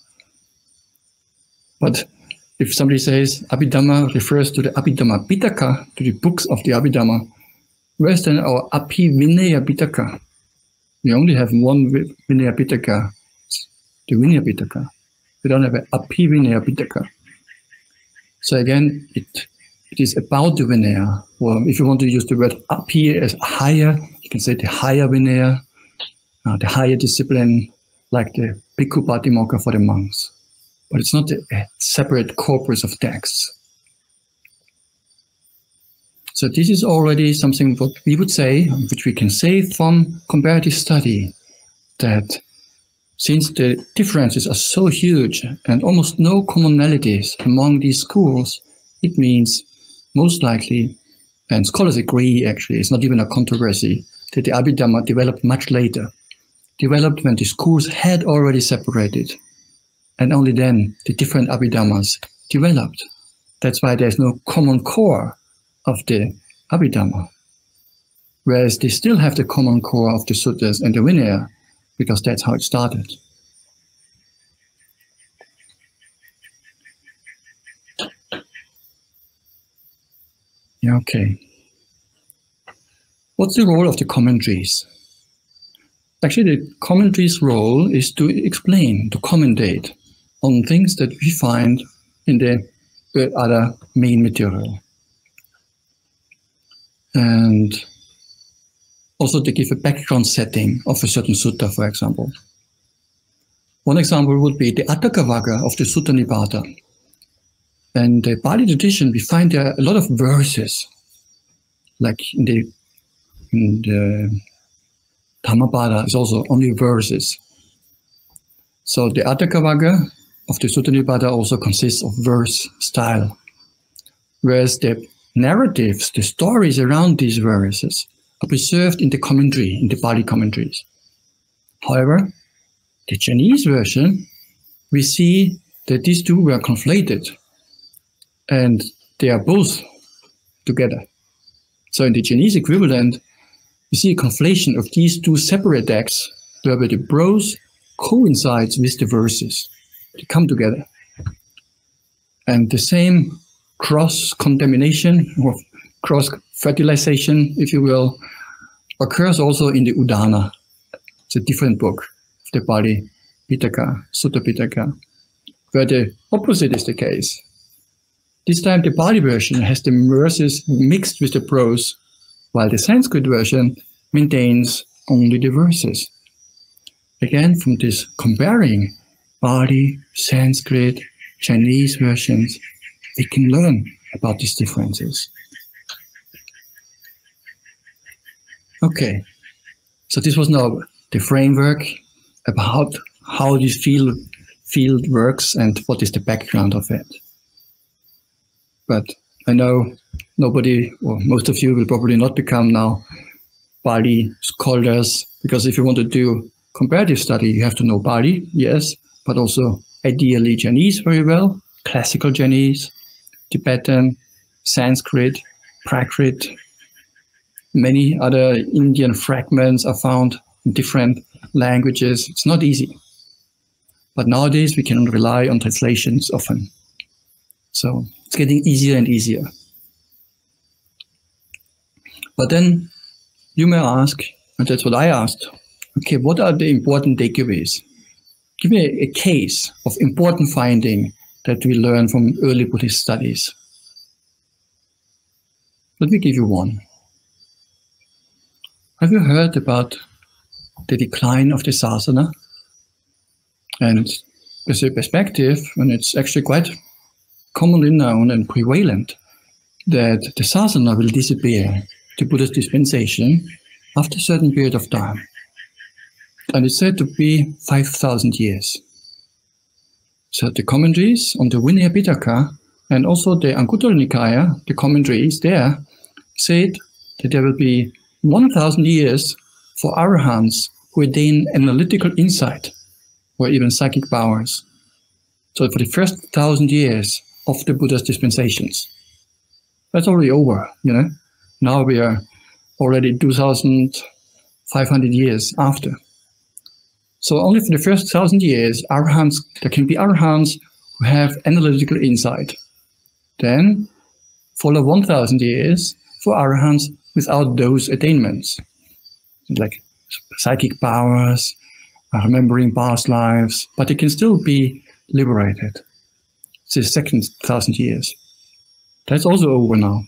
But if somebody says Abhidhamma refers to the Abhidhamma Pitaka, to the books of the Abhidhamma, where's then our Abhi Vinaya Pitaka? We only have one Vinaya Pitaka, the Vinaya Pitaka. We don't have an Abhi Vinaya Pitaka. So again, it is about the Vinaya. Well, if you want to use the word Abhi as higher, you can say the higher Vinaya, the higher discipline, like the Bhikkhu Patimokkha for the monks. But it's not a separate corpus of texts. So this is already something what we would say, which we can say from comparative study, that since the differences are so huge and almost no commonalities among these schools, it means most likely, and scholars agree actually, it's not even a controversy, that the Abhidhamma developed much later, developed when the schools had already separated. And only then the different Abhidhammas developed. That's why there's no common core of the Abhidhamma. Whereas they still have the common core of the Suttas and the Vinaya, because that's how it started. Yeah, okay. What's the role of the commentaries? Actually, the commentaries' role is to explain, to commentate on things that we find in the other main material. And also to give a background setting of a certain sutta, for example. One example would be the Atthakavagga of the Sutta Nipata. And the Pali tradition, we find there a lot of verses, like in the Dhammapada is also only verses. So the Atthakavagga of the Sutta Nipata also consists of verse style, whereas the narratives, the stories around these verses are preserved in the commentary, in the Pali commentaries. However, the Chinese version, we see that these two were conflated and they are both together. So in the Chinese equivalent, we see a conflation of these two separate texts where the prose coincides with the verses. They come together. And the same cross-contamination or cross-fertilization, if you will, occurs also in the Udana. It's a different book of the Pali Pitaka, Sutta Pitaka, where the opposite is the case. This time the Pali version has the verses mixed with the prose, while the Sanskrit version maintains only the verses. Again, from this comparing Pali, Sanskrit, Chinese versions, we can learn about these differences. Okay, so this was now the framework about how this field works and what is the background of it. But I know nobody, or most of you, will probably not become now Pali scholars, because if you want to do comparative study, you have to know Pali, yes, but also ideally Chinese very well, classical Chinese, Tibetan, Sanskrit, Prakrit. Many other Indian fragments are found in different languages. It's not easy. But nowadays we can rely on translations often. So it's getting easier and easier. But then you may ask, and that's what I asked, okay, what are the important takeaways? Give me a case of important finding that we learn from early Buddhist studies. Let me give you one. Have you heard about the decline of the sasana? And as a perspective, and it's actually quite commonly known and prevalent, that the sasana will disappear, the Buddha's dispensation, after a certain period of time. And it's said to be 5,000 years. So the commentaries on the Vinaya Pitaka and also the Anguttara Nikaya, the commentaries there, said that there will be 1,000 years for arahants who attain analytical insight or even psychic powers. So for the first 1,000 years of the Buddha's dispensations. That's already over, you know. Now we are already 2,500 years after. So only for the first 1,000 years, arahants, there can be arahants who have analytical insight. Then follow 1,000 years for arahants without those attainments, like psychic powers, remembering past lives, but they can still be liberated. It's the second 1,000 years. That's also over now.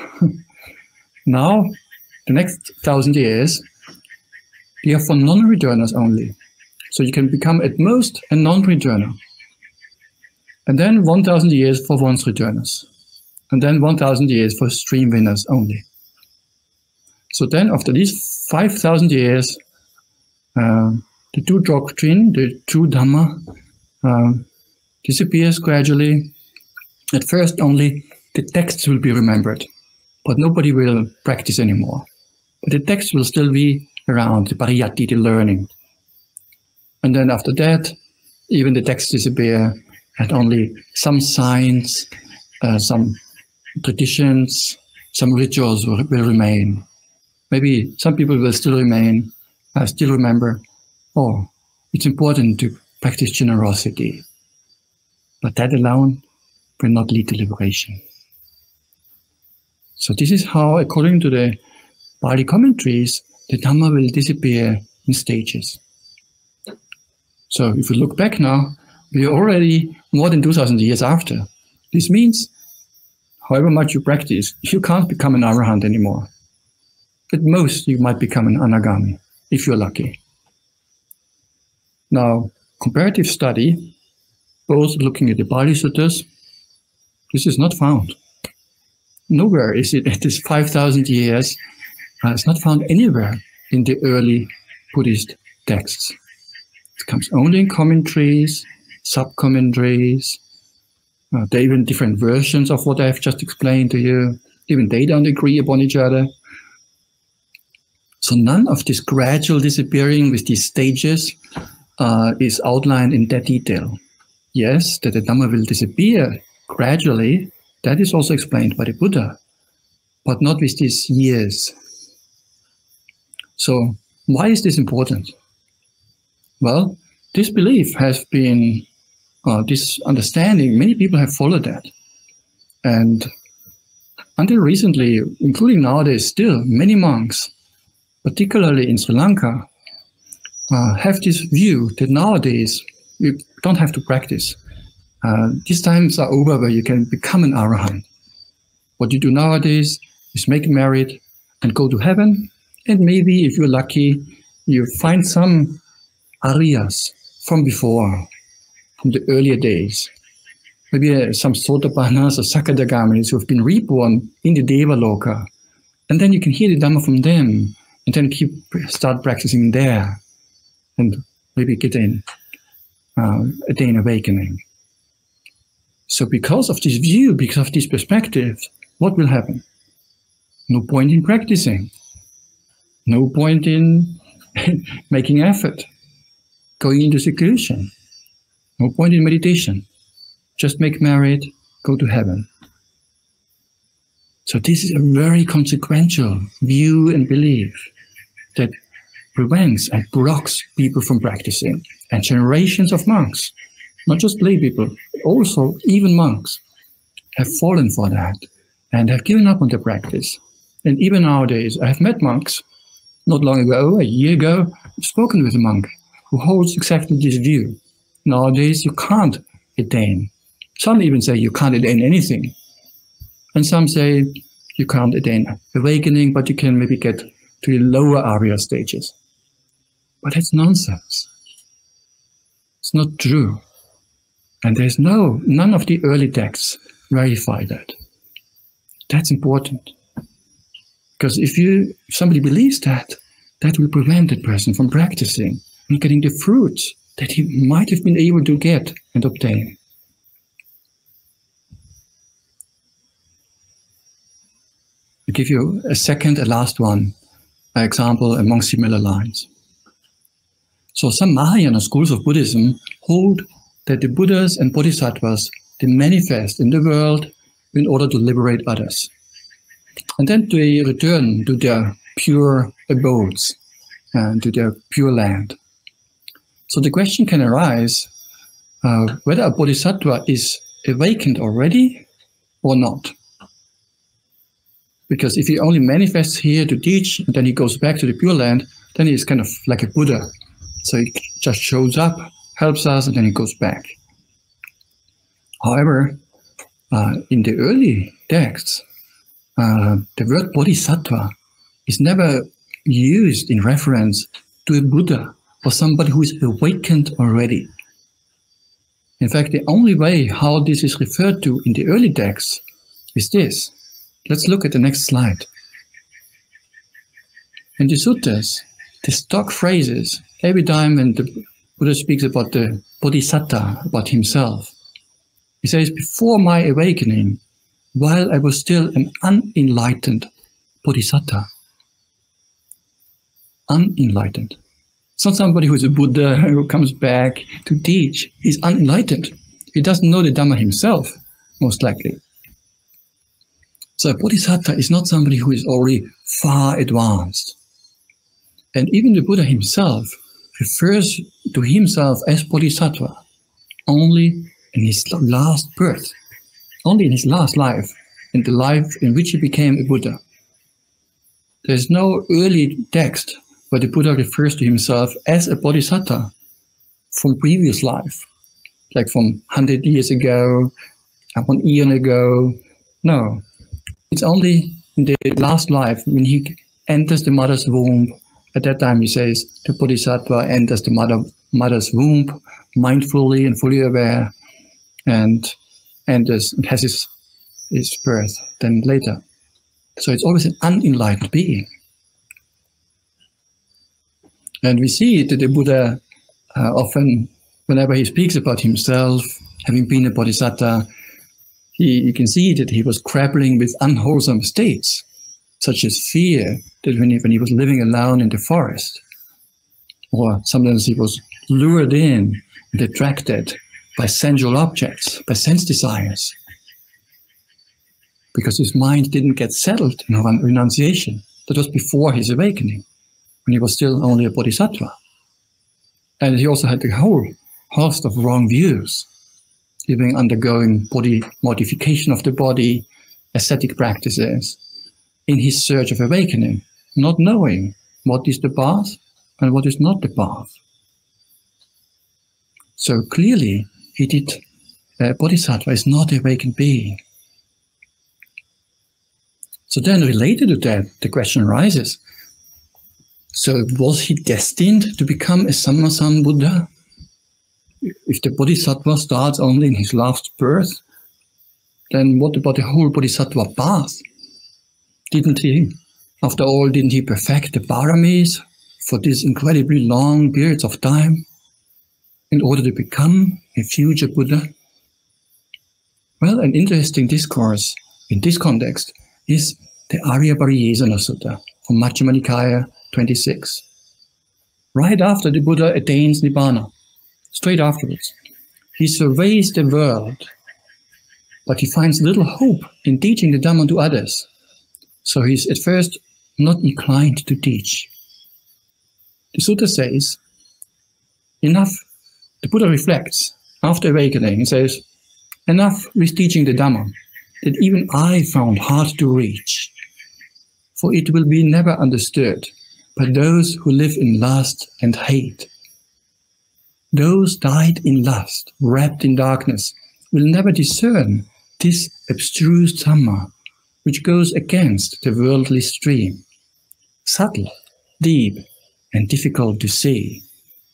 Now, the next 1,000 years, they are for non-returners only. So you can become at most a non-returner. And then 1,000 years for once returners. And then 1,000 years for stream winners only. So then after these 5,000 years, the true doctrine, the true Dhamma, disappears gradually. At first only the texts will be remembered, but nobody will practice anymore. But the text will still be around, the pariyatti, the learning. And then after that, even the texts disappear, and only some signs, some traditions, some rituals will remain. Maybe some people will still remember, oh, it's important to practice generosity. But that alone will not lead to liberation. So this is how, according to the Pali commentaries, the Dhamma will disappear in stages. So if we look back now, we are already more than 2,000 years after. This means, however much you practice, you can't become an arahant anymore. At most, you might become an anagami, if you're lucky. Now, comparative study, both looking at the Pali Suttas, this is not found. Nowhere is it at this 5,000 years. It's not found anywhere in the early Buddhist texts. It comes only in commentaries, sub-commentaries. There are even different versions of what I've just explained to you. Even they don't agree upon each other. So none of this gradual disappearing with these stages is outlined in that detail. Yes, that the Dhamma will disappear gradually, that is also explained by the Buddha, but not with these years. So why is this important? Well, this belief has been, this understanding, many people have followed that. And until recently, including nowadays still, many monks, particularly in Sri Lanka, have this view that nowadays you don't have to practice. These times are over where you can become an Arahant. What you do nowadays is make married and go to heaven, and maybe if you're lucky, you find some Aryas from before, from the earlier days. Maybe some Sotapannas or Sakadagamis who have been reborn in the Devaloka. And then you can hear the Dhamma from them, and then start practicing there, and maybe attain awakening. So because of this view, because of this perspective, what will happen? No point in practicing. No point in making effort, going into seclusion. No point in meditation. Just make merit, go to heaven. So this is a very consequential view and belief that prevents and blocks people from practicing. And generations of monks, not just lay people, also even monks, have fallen for that and have given up on the practice. And even nowadays, I have met monks, not long ago, a year ago, I've spoken with a monk who holds exactly this view. Nowadays, you can't attain. Some even say you can't attain anything. And some say you can't attain awakening, but you can maybe get to the lower Arya stages. But that's nonsense. It's not true. And there's none of the early texts verify that. That's important. Because if somebody believes that, that will prevent that person from practicing and getting the fruits that he might have been able to get and obtain. I'll give you a second, a last one, an example along similar lines. So some Mahayana schools of Buddhism hold that the Buddhas and Bodhisattvas, they manifest in the world in order to liberate others. And then they return to their pure abodes and to their pure land. So the question can arise whether a Bodhisattva is awakened already or not. Because if he only manifests here to teach, and then he goes back to the Pure Land, then he's kind of like a Buddha. So he just shows up, helps us, and then he goes back. However, in the early texts, the word Bodhisattva is never used in reference to a Buddha or somebody who is awakened already. In fact, the only way how this is referred to in the early texts is this. Let's look at the next slide. In the suttas, the stock phrases, every time when the Buddha speaks about the Bodhisattva, about himself, he says, before my awakening, while I was still an unenlightened Bodhisattva. Unenlightened. It's not somebody who is a Buddha who comes back to teach. He's unenlightened. He doesn't know the Dhamma himself, most likely. So a Bodhisattva is not somebody who is already far advanced. And even the Buddha himself refers to himself as Bodhisattva only in his last birth, only in his last life, in the life in which he became a Buddha. There's no early text where the Buddha refers to himself as a Bodhisattva from previous life, like from 100 years ago, 1 eon ago. No. It's only in the last life, when he enters the mother's womb. At that time, he says, the Bodhisattva enters the mother's womb, mindfully and fully aware, and has his birth then later. So it's always an unenlightened being. And we see that the Buddha often, whenever he speaks about himself, having been a Bodhisattva, you can see that he was grappling with unwholesome states, such as fear, that when he was living alone in the forest, or sometimes he was lured in and attracted by sensual objects, by sense desires, because his mind didn't get settled in renunciation. That was before his awakening, when he was still only a Bodhisattva. And he also had the whole host of wrong views, even undergoing body modification of the body, ascetic practices, in his search of awakening, not knowing what is the path and what is not the path. So clearly, he did a bodhisattva is not a awakened being. So then related to that, the question arises, so was he destined to become a Sammasan Buddha? If the bodhisattva starts only in his last birth, then what about the whole bodhisattva path? Didn't he perfect the paramis for these incredibly long periods of time in order to become a future Buddha? Well, an interesting discourse in this context is the Ariyadhammika Sutta from Majjhima Nikaya 26. Right after the Buddha attains Nibbana, straight afterwards, he surveys the world, but he finds little hope in teaching the Dhamma to others. So he's at first not inclined to teach. The sutta says, enough, the Buddha reflects after awakening and says, enough with teaching the Dhamma that even I found hard to reach, for it will be never understood by those who live in lust and hate. Those died in lust, wrapped in darkness, will never discern this abstruse Dhamma, which goes against the worldly stream, subtle, deep, and difficult to see.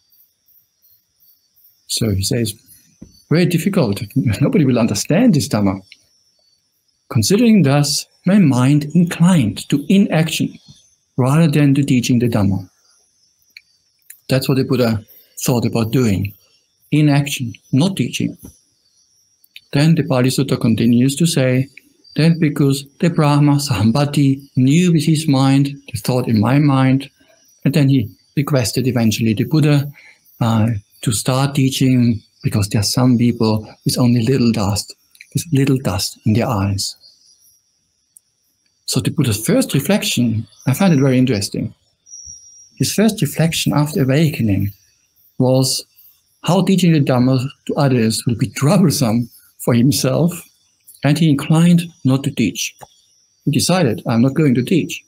So he says, very difficult. Nobody will understand this Dhamma. Considering thus, my mind inclined to inaction rather than to teaching the Dhamma. That's what the Buddha thought about doing. Inaction, not teaching. Then the Pali Sutta continues to say, then because the Brahma Sambhati knew with his mind, the thought in my mind, and then he requested eventually the Buddha to start teaching, because there are some people with only little dust in their eyes. So the Buddha's first reflection, I find it very interesting. His first reflection after awakening was how teaching the Dhamma to others will be troublesome for himself, and he inclined not to teach. He decided, I'm not going to teach.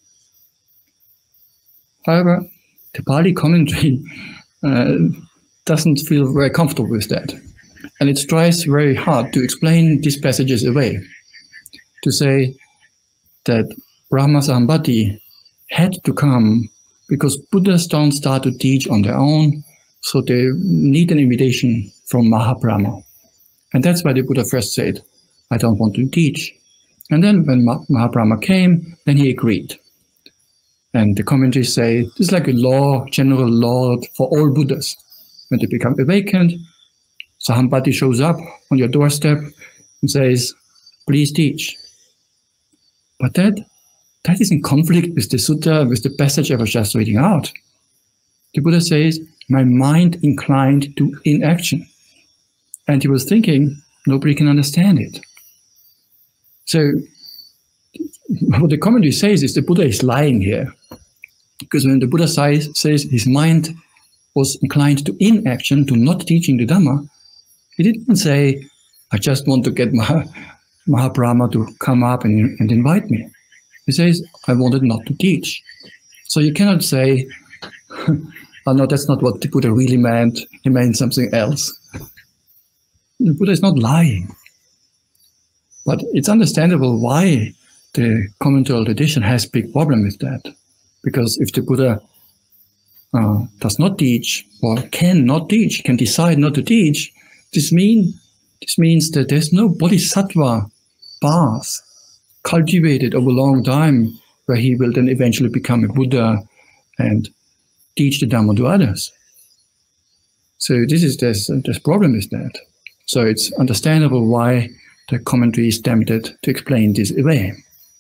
However, the Pali commentary doesn't feel very comfortable with that. And it tries very hard to explain these passages away, to say that Brahma Sambhati had to come because Buddhas don't start to teach on their own, so they need an invitation from Mahabrahma. And that's why the Buddha first said, I don't want to teach. And then when Mahabrahma came, then he agreed. And the commentaries say, this is like a law, general law for all Buddhas. When they become awakened, Sambhati shows up on your doorstep and says, please teach. But that is in conflict with the sutta, with the passage I was just reading out. The Buddha says, my mind inclined to inaction. And he was thinking, nobody can understand it. So what the commentary says is the Buddha is lying here. Because when the Buddha says his mind was inclined to inaction, to not teaching the Dhamma, he didn't say, I just want to get Mahabrahma to come up and invite me. He says, I wanted not to teach. So you cannot say, oh no, that's not what the Buddha really meant. He meant something else. The Buddha is not lying. But it's understandable why the commentary tradition has a big problem with that. Because if the Buddha does not teach, or cannot teach, can decide not to teach, this means that there's no bodhisattva path cultivated over a long time where he will then eventually become a Buddha and teach the Dhamma to others. So there's a problem with that. So it's understandable why the commentary is tempted to explain this away.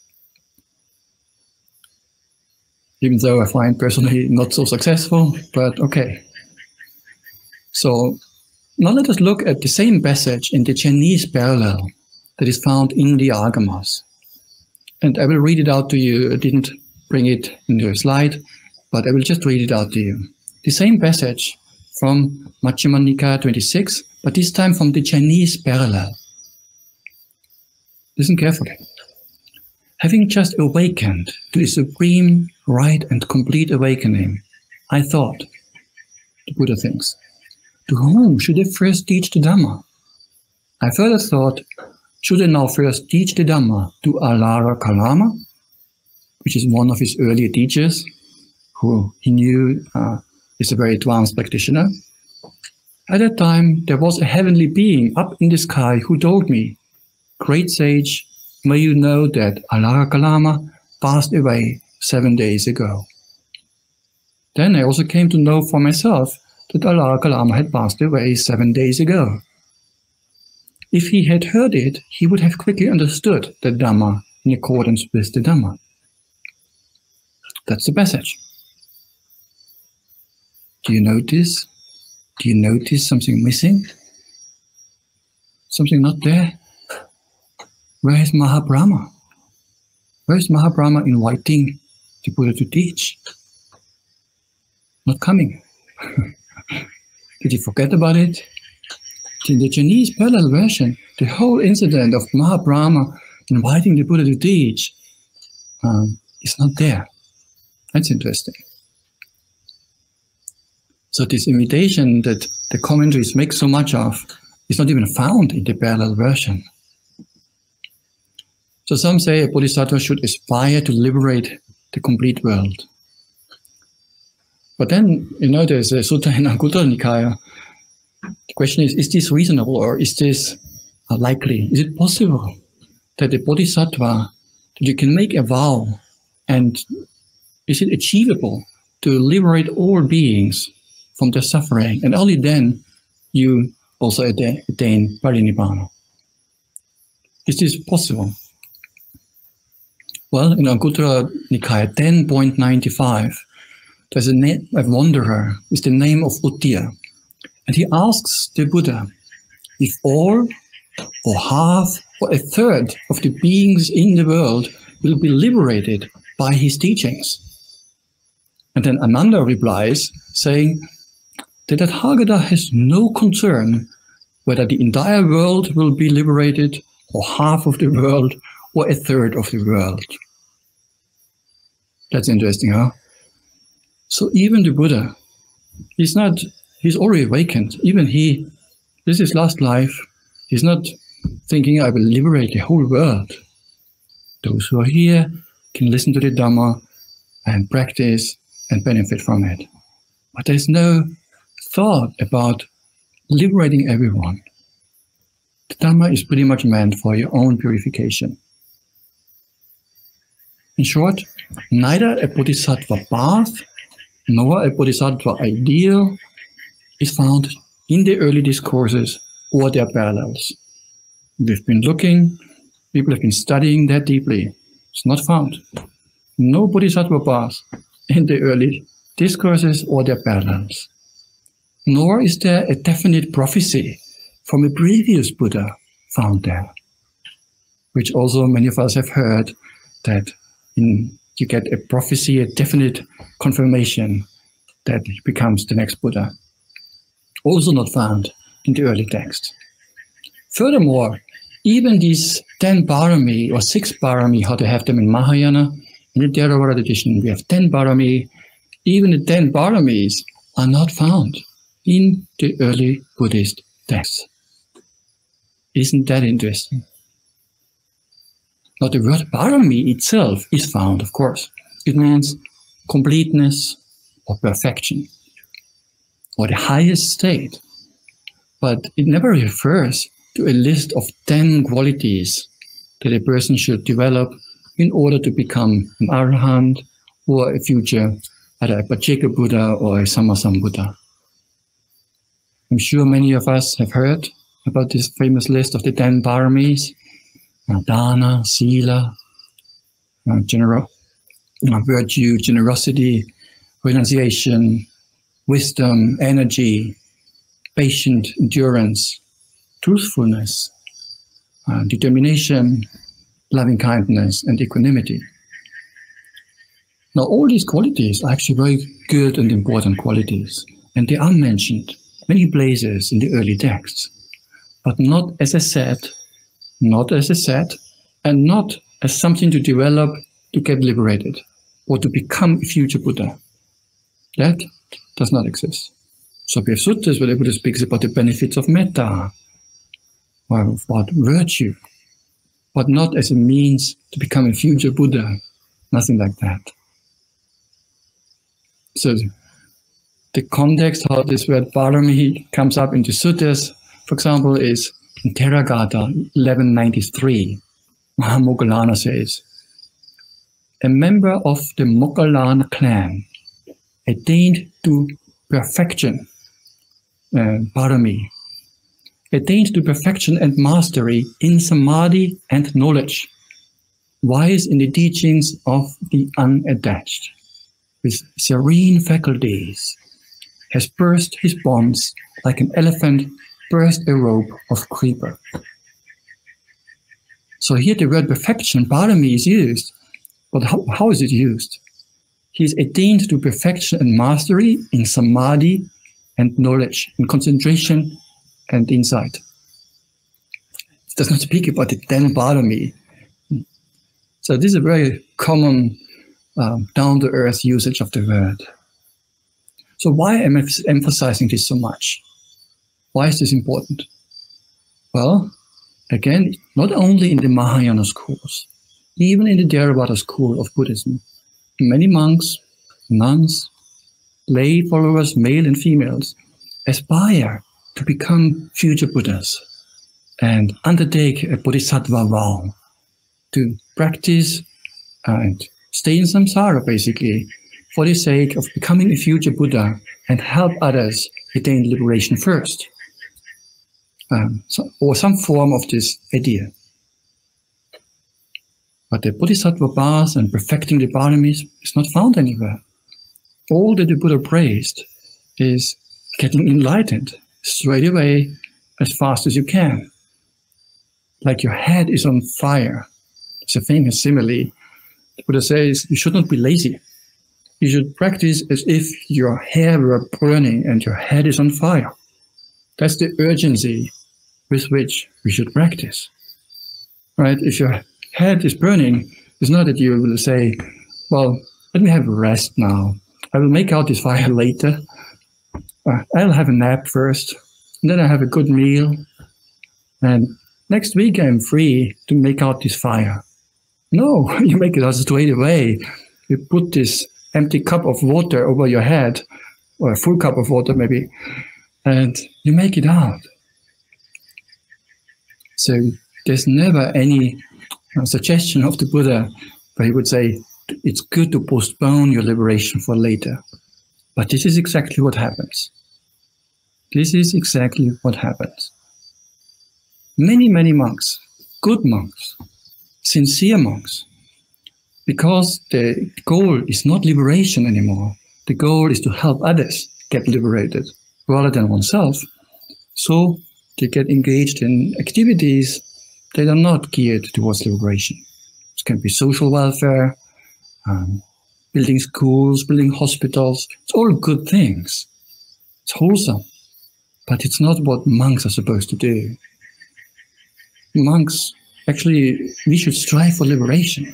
Even though I find personally not so successful, but okay. So now let us look at the same passage in the Chinese parallel that is found in the Agamas. And I will read it out to you. I didn't bring it in the slide, but I will just read it out to you. The same passage from Majjhima Nikaya 26, but this time from the Chinese parallel. Listen carefully. Having just awakened to the supreme, right and complete awakening, I thought, the Buddha thinks, to whom should I first teach the Dhamma? I further thought, should I now first teach the Dhamma to Alara Kalama, which is one of his earlier teachers, who he knew is a very advanced practitioner. At that time, there was a heavenly being up in the sky who told me, "Great sage, may you know that Alara Kalama passed away 7 days ago." Then I also came to know for myself that Alara Kalama had passed away 7 days ago. If he had heard it, he would have quickly understood the Dhamma in accordance with the Dhamma. That's the passage. Do you notice? Do you notice something missing? Something not there? Where is Mahabrahma? Where is Mahabrahma inviting the Buddha to teach? Not coming. Did he forget about it? In the Chinese parallel version, the whole incident of Mahabrahma inviting the Buddha to teach is not there. That's interesting. So this invitation that the commentaries make so much of is not even found in the parallel version. So some say a bodhisattva should aspire to liberate the complete world. But then, there's a sutta in Ariyadhammika. The question is this reasonable, or is this likely? Is it possible that a bodhisattva, that you can make a vow, and is it achievable to liberate all beings from their suffering, and only then you also attain parinibbana? Is this possible? Well, in Anguttara Nikaya 10.95, there's a wanderer with the name of Uttiya. And he asks the Buddha if all, or half, or a third of the beings in the world will be liberated by his teachings. And then Ananda replies, saying that Tathagata has no concern whether the entire world will be liberated, or half of the world, or a third of the world. That's interesting, huh? So even the Buddha, he's already awakened. Even this is his last life. He's not thinking, I will liberate the whole world. Those who are here can listen to the Dhamma and practice and benefit from it. But there's no thought about liberating everyone. The Dhamma is pretty much meant for your own purification. In short, neither a bodhisattva path nor a bodhisattva ideal is found in the early discourses or their parallels. We've been looking, people have been studying that deeply. It's not found. No bodhisattva path in the early discourses or their parallels. Nor is there a definite prophecy from a previous Buddha found there, which also many of us have heard that you get a prophecy, a definite confirmation that he becomes the next Buddha. Also not found in the early text. Furthermore, even these 10 parami or 6 parami, how to have them in Mahayana, in the Theravada tradition, we have 10 parami. Even the 10 paramis are not found in the early Buddhist texts. Isn't that interesting? Now, the word parami itself is found, of course. It means completeness or perfection, or the highest state. But it never refers to a list of 10 qualities that a person should develop in order to become an arahant or a future, either a Pacceka Buddha or a Sammasambuddha. I'm sure many of us have heard about this famous list of the 10 paramis: dana, sila, virtue, generosity, renunciation, wisdom, energy, patient endurance, truthfulness, determination, loving-kindness, and equanimity. Now, all these qualities are actually very good and important qualities, and they are mentioned many places in the early texts, but not as a set, and not as something to develop to get liberated or to become a future Buddha. That does not exist. So we have suttas where the Buddha speaks about the benefits of metta, or about virtue, but not as a means to become a future Buddha, nothing like that. So the context how this word Parami comes up into suttas, for example, is in Theragatha 1193. Mahamoggallana says, a member of the Moggallana clan attained to perfection, Parami, attained to perfection and mastery in samadhi and knowledge, wise in the teachings of the unattached, with serene faculties, has burst his bonds like an elephant burst a rope of creeper. So here the word perfection, parami, is used, but how is it used? He is attained to perfection and mastery in samadhi and knowledge, in concentration and insight. It does not speak about the 10 parami. So this is a very common down-to-earth usage of the word. So why am I emphasizing this so much? Why is this important? Well, again, not only in the Mahayana schools, even in the Theravada school of Buddhism, many monks, nuns, lay followers, male and females, aspire to become future Buddhas and undertake a bodhisattva vow to practice and stay in samsara, basically, for the sake of becoming a future Buddha and help others attain liberation first. Or some form of this idea. But the bodhisattva path and perfecting the paramis is not found anywhere. All that the Buddha praised is getting enlightened straight away as fast as you can. Like your head is on fire. It's a famous simile. The Buddha says you should not be lazy. You should practice as if your hair were burning and your head is on fire. That's the urgency with which we should practice. Right? If your head is burning, it's not that you will say, well, let me have a rest now. I will make out this fire later. I'll have a nap first, and then I have a good meal. And next week I'm free to make out this fire. No, you make it out straight away. You put this empty cup of water over your head, or a full cup of water maybe, and you make it out. So there's never any suggestion of the Buddha where he would say, it's good to postpone your liberation for later. But this is exactly what happens. This is exactly what happens. Many, many monks, good monks, sincere monks, because the goal is not liberation anymore. The goal is to help others get liberated rather than oneself. So they get engaged in activities that are not geared towards liberation. It can be social welfare, building schools, building hospitals. It's all good things. It's wholesome. But it's not what monks are supposed to do. Monks, actually, we should strive for liberation.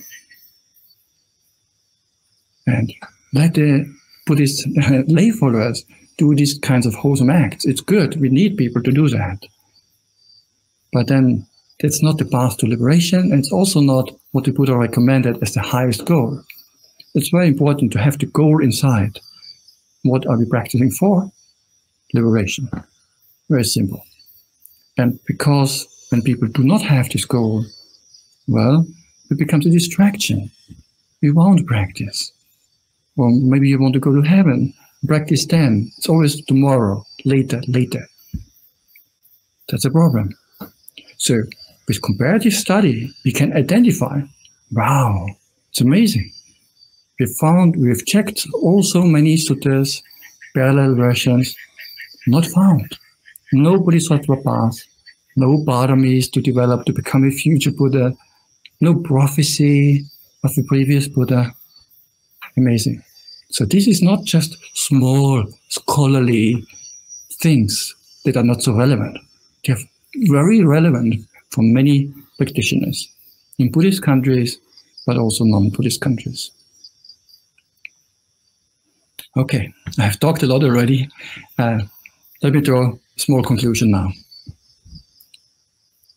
And let the Buddhist lay followers do these kinds of wholesome acts. It's good. We need people to do that. But then that's not the path to liberation, and it's also not what the Buddha recommended as the highest goal. It's very important to have the goal inside. What are we practicing for? Liberation. Very simple. And because when people do not have this goal, well, it becomes a distraction. We won't practice. Or maybe you want to go to heaven. Practice then. It's always tomorrow, later. That's a problem. So with comparative study, we can identify, wow, it's amazing. We've checked also many suttas, parallel versions, not found. No bodhisattva path, no paramis to develop to become a future Buddha, no prophecy of the previous Buddha. Amazing. So this is not just small scholarly things that are not so relevant. They're very relevant for many practitioners in Buddhist countries, but also non-Buddhist countries. Okay, I've talked a lot already. Let me draw a small conclusion now.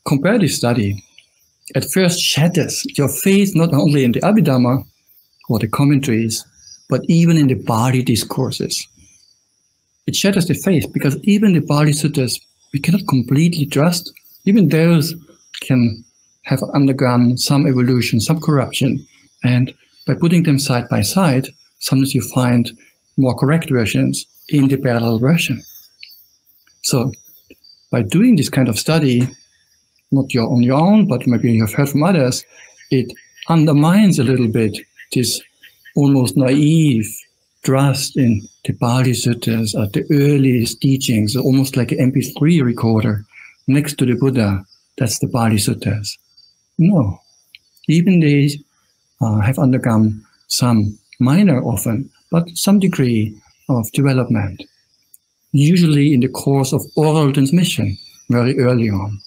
comparative study at first shatters your faith not only in the Abhidhamma or the commentaries, but even in the Bali discourses. It shatters the faith because even the Bali suttas we cannot completely trust. Even those can have undergone some evolution, some corruption, and by putting them side by side, sometimes you find more correct versions in the parallel version. So by doing this kind of study, not on your own, but maybe you have heard from others, it undermines a little bit this almost naive trust in the Bali suttas or the earliest teachings, almost like an MP3 recorder next to the Buddha. That's the Bali suttas. No, even they have undergone some minor often, but some degree of development, usually in the course of oral transmission very early on.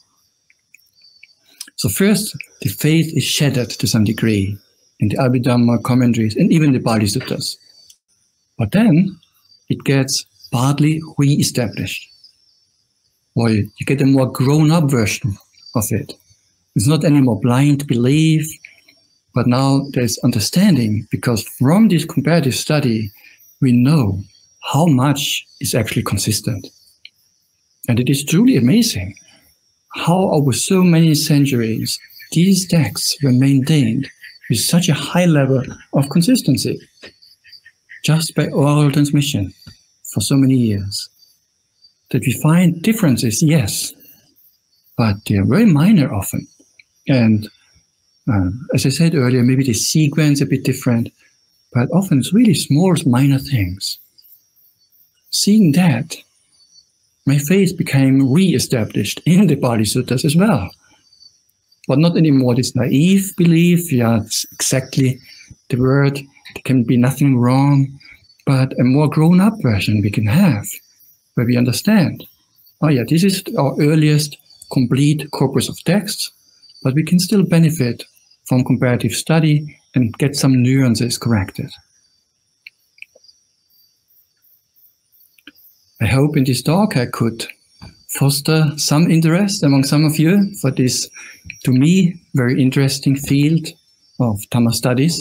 So first, the faith is shattered to some degree in the Abhidhamma commentaries and even the Bali suttas. But then it gets partly re-established, or you get a more grown-up version of it. It's not anymore blind belief, but now there's understanding, because from this comparative study, we know how much is actually consistent. And it is truly amazing how over so many centuries, these texts were maintained with such a high level of consistency, just by oral transmission for so many years. That we find differences, yes, but they are very minor often. And as I said earlier, maybe the sequence a bit different, but often it's really small, minor things. Seeing that, my faith became re-established in the Bali Suttas as well. But not anymore this naive belief, yeah, it's exactly the word, there can be nothing wrong, but a more grown-up version we can have, where we understand, oh yeah, this is our earliest complete corpus of texts, but we can still benefit from comparative study and get some nuances corrected. I hope in this talk I could foster some interest among some of you for this, to me, very interesting field of Dhamma studies.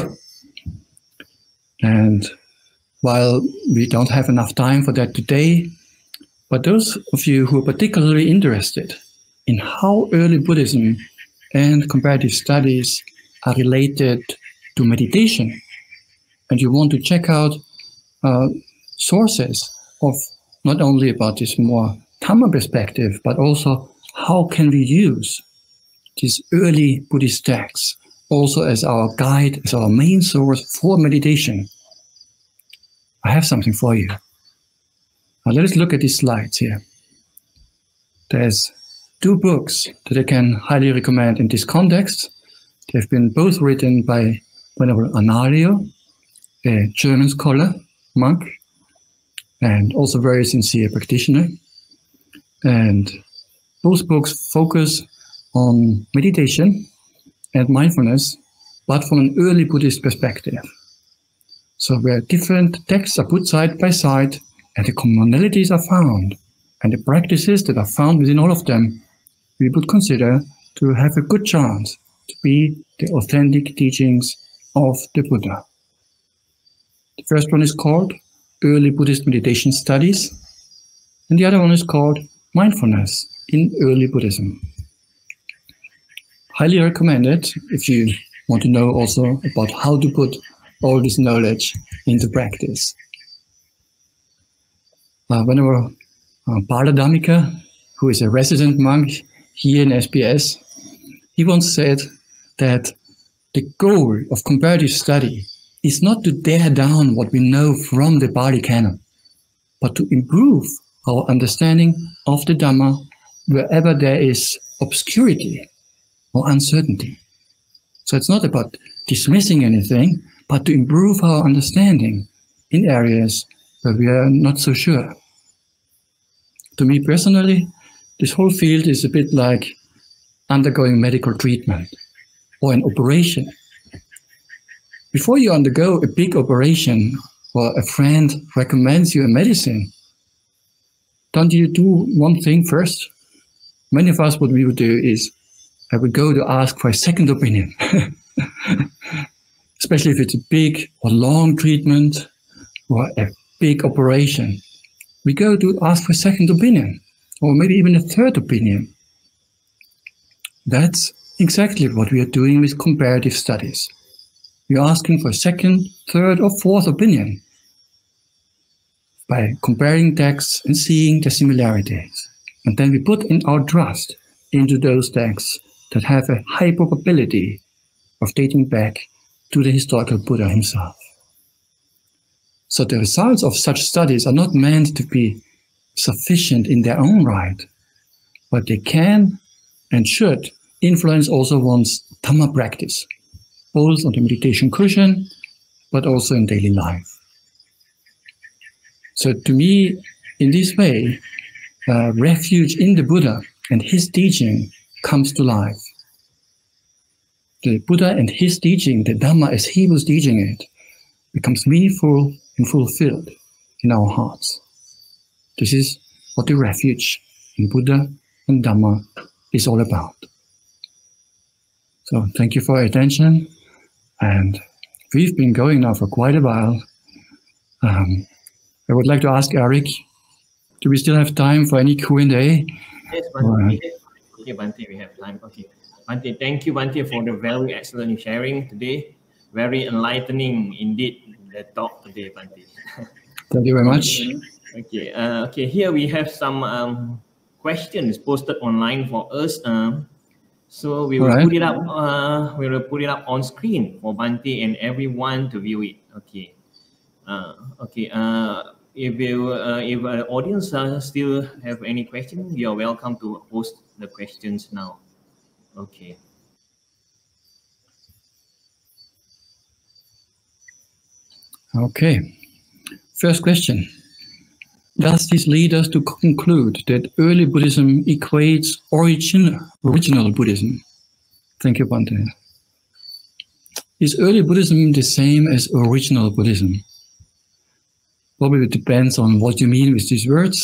And while we don't have enough time for that today, but those of you who are particularly interested in how early Buddhism and comparative studies are related to meditation, and you want to check out sources of not only about this more Dhamma perspective, but also how can we use these early Buddhist texts also as our guide, as our main source for meditation, I have something for you. Now let us look at these slides here. There's two books that I can highly recommend in this context. They've been both written by Venerable Anario, a German scholar, monk, and also very sincere practitioner. And both books focus on meditation and mindfulness, but from an early Buddhist perspective. So where different texts are put side by side and the commonalities are found, and the practices that are found within all of them, we would consider to have a good chance to be the authentic teachings of the Buddha. The first one is called Early Buddhist Meditation Studies, and the other one is called Mindfulness in Early Buddhism. Highly recommended if you want to know also about how to put all this knowledge into practice. Venerable Ariyadhammika, who is a resident monk here in SPS, he once said that the goal of comparative study is not to tear down what we know from the Pali canon, but to improve our understanding of the Dhamma wherever there is obscurity or uncertainty. So it's not about dismissing anything, but to improve our understanding in areas where we are not so sure. To me personally, this whole field is a bit like undergoing medical treatment or an operation. Before you undergo a big operation or a friend recommends you a medicine, don't you do one thing first? Many of us, what we would do is I would go to ask for a second opinion, especially if it's a big or long treatment or a big operation. We go to ask for a second opinion, or maybe even a third opinion. That's exactly what we are doing with comparative studies. We're asking for a second, third, or fourth opinion by comparing texts and seeing the similarities. And then we put in our trust into those texts that have a high probability of dating back to the historical Buddha himself. So the results of such studies are not meant to be sufficient in their own right, but they can and should influence also one's Dhamma practice, both on the meditation cushion, but also in daily life. So to me, in this way, refuge in the Buddha and his teaching comes to life. The Buddha and his teaching, the Dhamma as he was teaching it, becomes meaningful and fulfilled in our hearts. This is what the refuge in Buddha and Dhamma is all about. So thank you for your attention. And we've been going now for quite a while. I would like to ask Eric, do we still have time for any Q&A? Yes, Bhante. Okay, Bhante, we have time. Okay. Bhante, thank you, Bhante, for the very excellent sharing today. Very enlightening indeed, the talk today, Bhante. Thank you very much. Okay, okay. Here we have some questions posted online for us. So we will put it up. We will put it up on screen for Bhante and everyone to view it. Okay. Okay. If the audience still have any questions, you are welcome to post the questions now. Okay. Okay. First question. Does this lead us to conclude that early Buddhism equates original Buddhism? Thank you, Bhante. Is early Buddhism the same as original Buddhism? Probably it depends on what you mean with these words.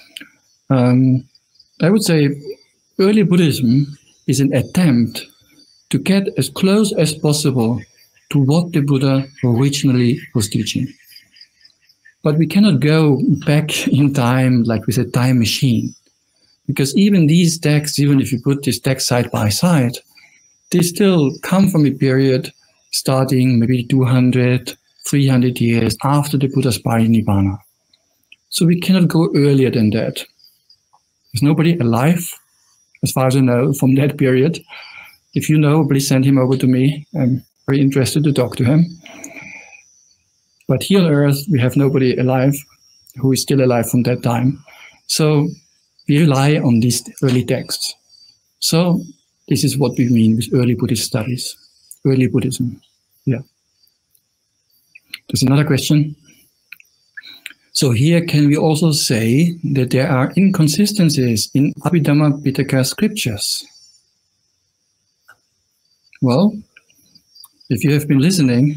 I would say early Buddhism is an attempt to get as close as possible to what the Buddha originally was teaching. But we cannot go back in time like with a time machine, because even these texts, even if you put these texts side by side, they still come from a period starting maybe 200, 300 years after the Buddha's parinibbana. So we cannot go earlier than that. There's nobody alive, as far as I know, from that period. If you know, please send him over to me. I'm very interested to talk to him. But here on earth, we have nobody alive who is still alive from that time. So we rely on these early texts. So this is what we mean with early Buddhist studies, early Buddhism. Yeah. There's another question. So here, can we also say that there are inconsistencies in Ariyadhammika scriptures? Well, if you have been listening,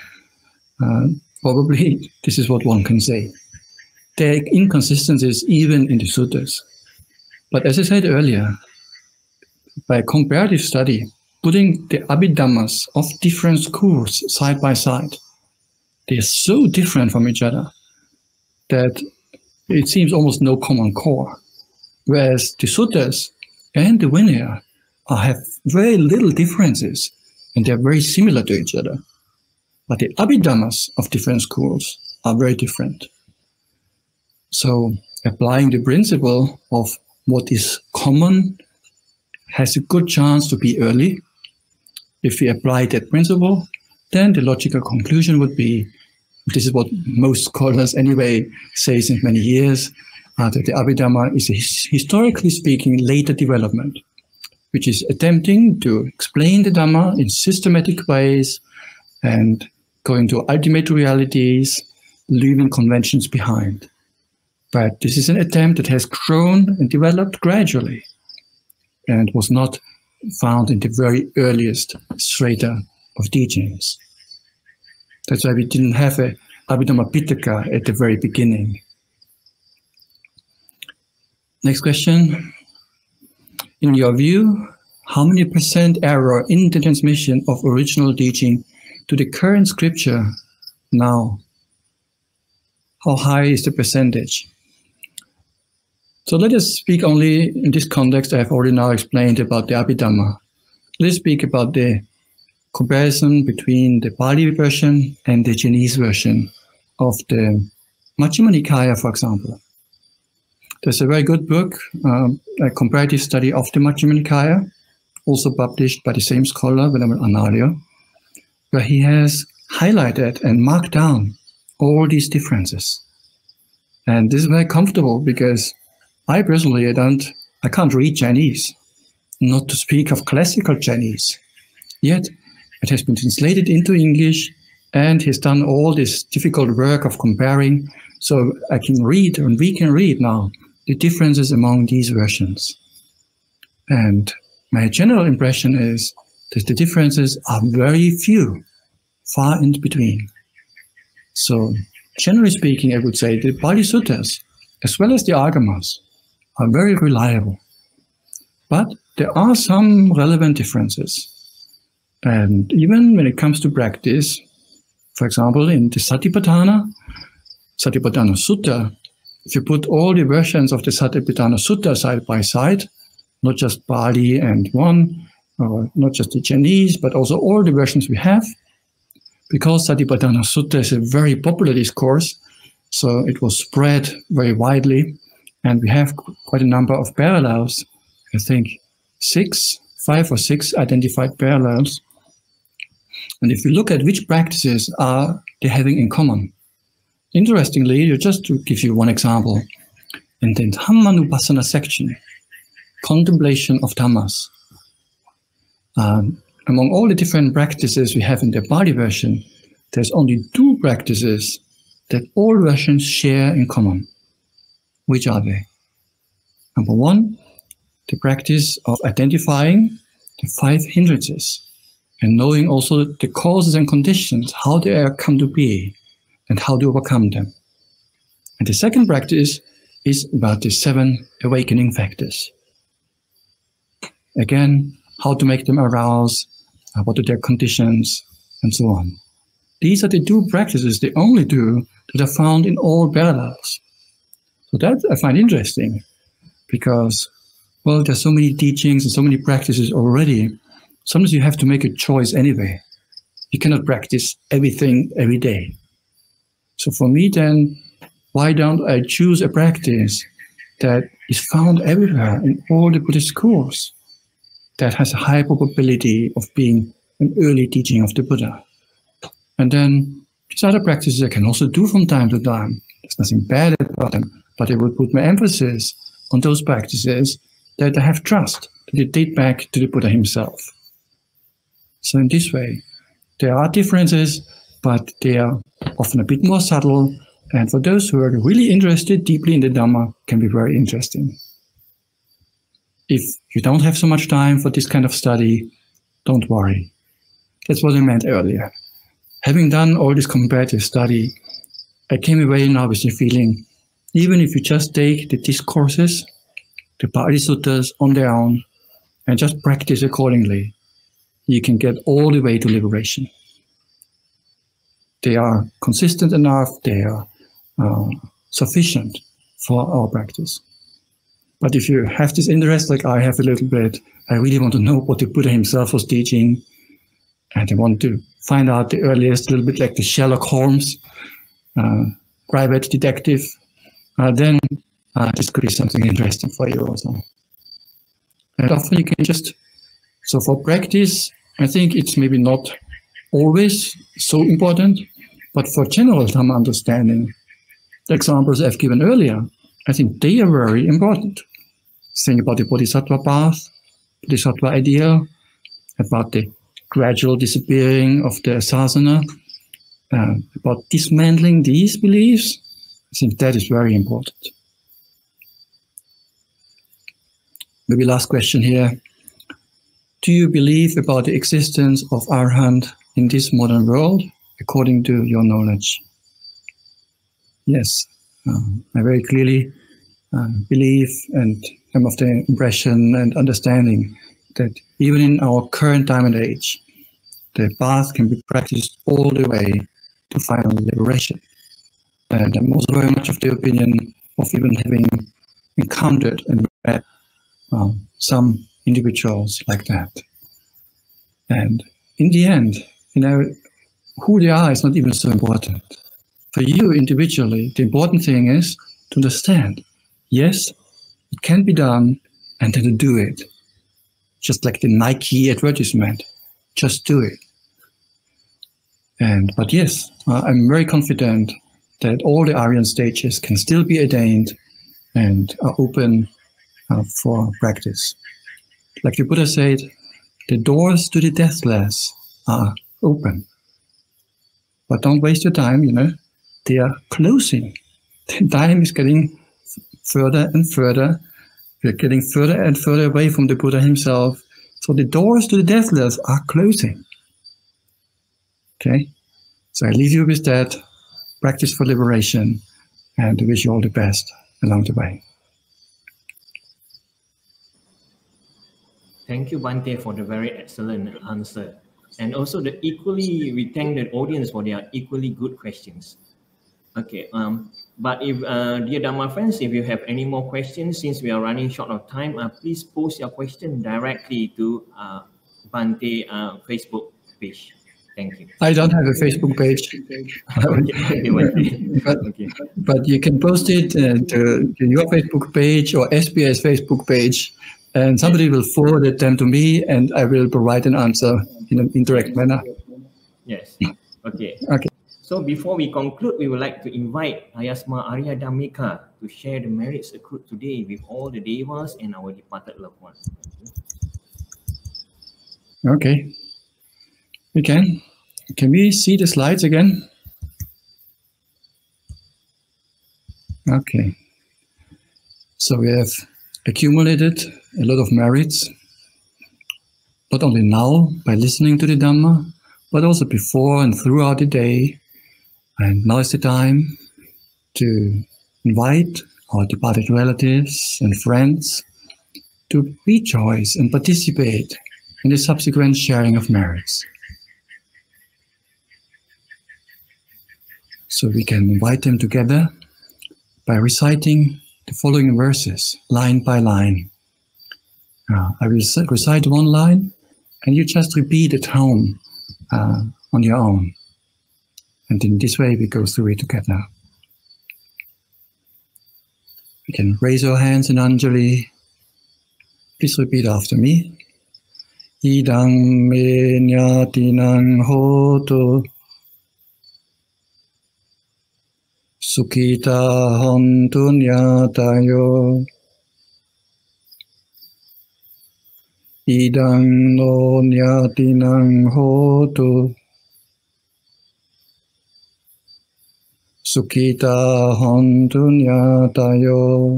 probably this is what one can say. There are inconsistencies even in the suttas. But as I said earlier, by comparative study, putting the Abhidhammas of different schools side by side, they are so different from each other that it seems almost no common core. Whereas the suttas and the Vinaya have very little differences, and they're very similar to each other. But the Abhidhammas of different schools are very different. So applying the principle of what is common has a good chance to be early. If we apply that principle, then the logical conclusion would be, this is what most scholars anyway say since many years, that the Abhidhamma is a historically speaking later development, which is attempting to explain the Dhamma in systematic ways and going to ultimate realities, leaving conventions behind. But this is an attempt that has grown and developed gradually and was not found in the very earliest strata of teachings. That's why we didn't have a Ariyadhamma Pitaka at the very beginning. Next question. In your view, how many percent error in the transmission of original teaching to the current scripture now? How high is the percentage? So let us speak only in this context. I have already now explained about the Abhidhamma. Let's speak about the comparison between the Pali version and the Chinese version of the Majjhima Nikaya, for example. There's a very good book, a comparative study of the Majjhima Nikaya, also published by the same scholar, Venerable Anarya, where he has highlighted and marked down all these differences. And this is very comfortable because I personally, I can't read Chinese, not to speak of classical Chinese. Yet it has been translated into English, and he's done all this difficult work of comparing. So I can read, and we can read now, the differences among these versions. And my general impression is that the differences are very few, far in between. So generally speaking, I would say the Pali Suttas, as well as the Agamas, are very reliable. But there are some relevant differences. And even when it comes to practice, for example, in the Satipatthana Sutta, if you put all the versions of the Satipatthana Sutta side by side, not just Pali and one, or not just the Chinese, but also all the versions we have, because Satipatthana Sutta is a very popular discourse, so it was spread very widely, and we have quite a number of parallels. I think 5 or 6 identified parallels. And if you look at which practices are they having in common, interestingly, just to give you one example, in the Dhammanupassana section, contemplation of Dhammas, among all the different practices we have in the Pali version, there's only 2 practices that all versions share in common. Which are they? Number 1, the practice of identifying the 5 hindrances and knowing also the causes and conditions, how they are come to be and how to overcome them. And the second practice is about the 7 awakening factors. Again, how to make them arouse, what are their conditions, and so on. These are the 2 practices, the only 2 that are found in all parallels. So that I find interesting because, well, there's so many teachings and so many practices already. Sometimes you have to make a choice anyway. You cannot practice everything every day. So for me then, why don't I choose a practice that is found everywhere in all the Buddhist schools, that has a high probability of being an early teaching of the Buddha? And then these other practices I can also do from time to time. There's nothing bad about them, but I would put my emphasis on those practices that I have trust, that they date back to the Buddha himself. So in this way, there are differences, but they are often a bit more subtle, and for those who are really interested deeply in the Dhamma, can be very interesting. If you don't have so much time for this kind of study, don't worry. That's what I meant earlier. Having done all this comparative study, I came away now with the feeling, even if you just take the discourses, the Pali Suttas on their own, and just practice accordingly, you can get all the way to liberation. They are consistent enough, they are sufficient for our practice. But if you have this interest, like I have a little bit, I really want to know what the Buddha himself was teaching, and I want to find out the earliest, a little bit like the Sherlock Holmes, private detective, then this could be something interesting for you also. And often you can just, so for practice, I think it's maybe not always so important, but for general Dhamma understanding, the examples I've given earlier, I think they are very important. Think about the Bodhisattva path, Bodhisattva ideal, about the gradual disappearing of the asasana, about dismantling these beliefs. I think that is very important. Maybe last question here. Do you believe about the existence of Arahant in this modern world, according to your knowledge? Yes, I very clearly believe and am of the impression and understanding that even in our current time and age, the path can be practiced all the way to final liberation. And I'm also very much of the opinion of even having encountered and met some individuals like that. And in the end, who they are is not even so important. For you individually, the important thing is to understand, yes, it can be done, and then to do it. Just like the Nike advertisement, just do it. But yes, I'm very confident that all the Aryan stages can still be attained and are open for practice. Like the Buddha said, the doors to the deathless are open. But don't waste your time, they are closing. The time is getting further and further. We're getting further and further away from the Buddha himself. So the doors to the deathless are closing. Okay? So I leave you with that. Practice for liberation, and I wish you all the best along the way. Thank you, Bhante, for the very excellent answer. And also we thank the audience for their equally good questions. Okay, but if, dear Dharma friends, if you have any more questions, since we are running short of time, please post your question directly to Bhante Facebook page. Thank you. I don't have a Facebook page. But you can post it to your Facebook page or SBS Facebook page, and somebody will forward it then to me, and I will provide an answer in an indirect manner. Yes. Okay. Okay. So before we conclude, we would like to invite Ayasma Ariyadhammika to share the merits accrued today with all the devas and our departed loved ones. Okay. We can. Can we see the slides again? Okay. So we have accumulated a lot of merits, not only now by listening to the Dhamma, but also before and throughout the day. And now is the time to invite our departed relatives and friends to rejoice and participate in the subsequent sharing of merits. So we can invite them together by reciting the following verses, line by line. I will recite one line, and you just repeat at home on your own. And in this way, we go through it together. We can raise our hands in Anjali. Please repeat after me. Idang me nyatinang hotu. Sukita hontu nyatayo. Idang no nyatinang hotu. Sukita hontu nyatayo.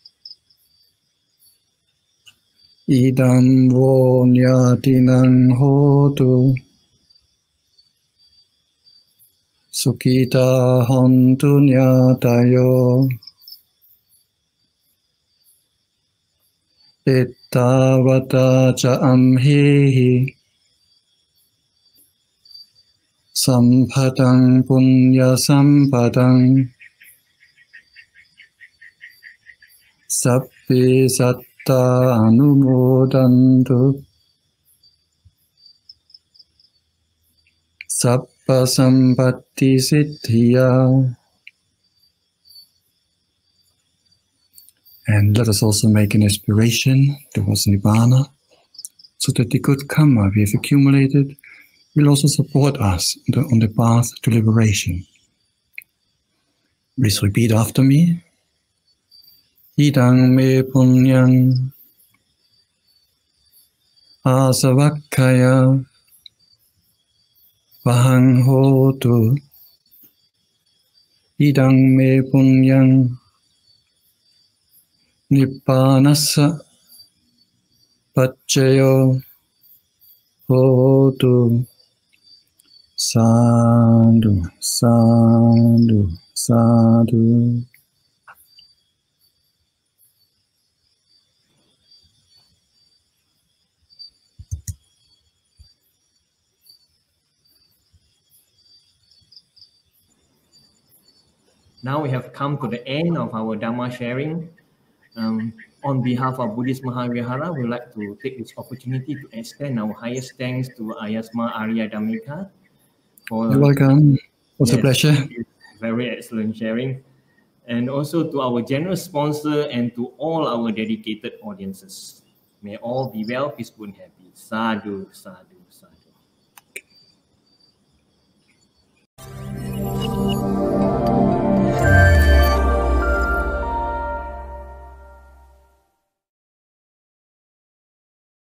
Idam vo nyatinang hotu. Sukita hontu nyatayo. Ettavata cha amhehi. Sampadang punya sampadang. Sabbe satta anumodantu. Sabba sampatti siddhya. And let us also make an aspiration towards Nibbana, so that the good karma we have accumulated will also support us on the path to liberation. Please repeat after me. Idang me punyang asavakkaya vahang hotu. Idang me punyang nibbanassa paccayo hotu. Sadhu, sadhu, sadhu. Now we have come to the end of our Dhamma sharing. On behalf of Buddhist Mahavihara, we would like to take this opportunity to extend our highest thanks to Ayasma Ariyadhammika for You're welcome. It was a yes, pleasure. very excellent sharing. And also to our generous sponsor and to all our dedicated audiences. May all be well, peaceful and happy. Sadhu, sadhu.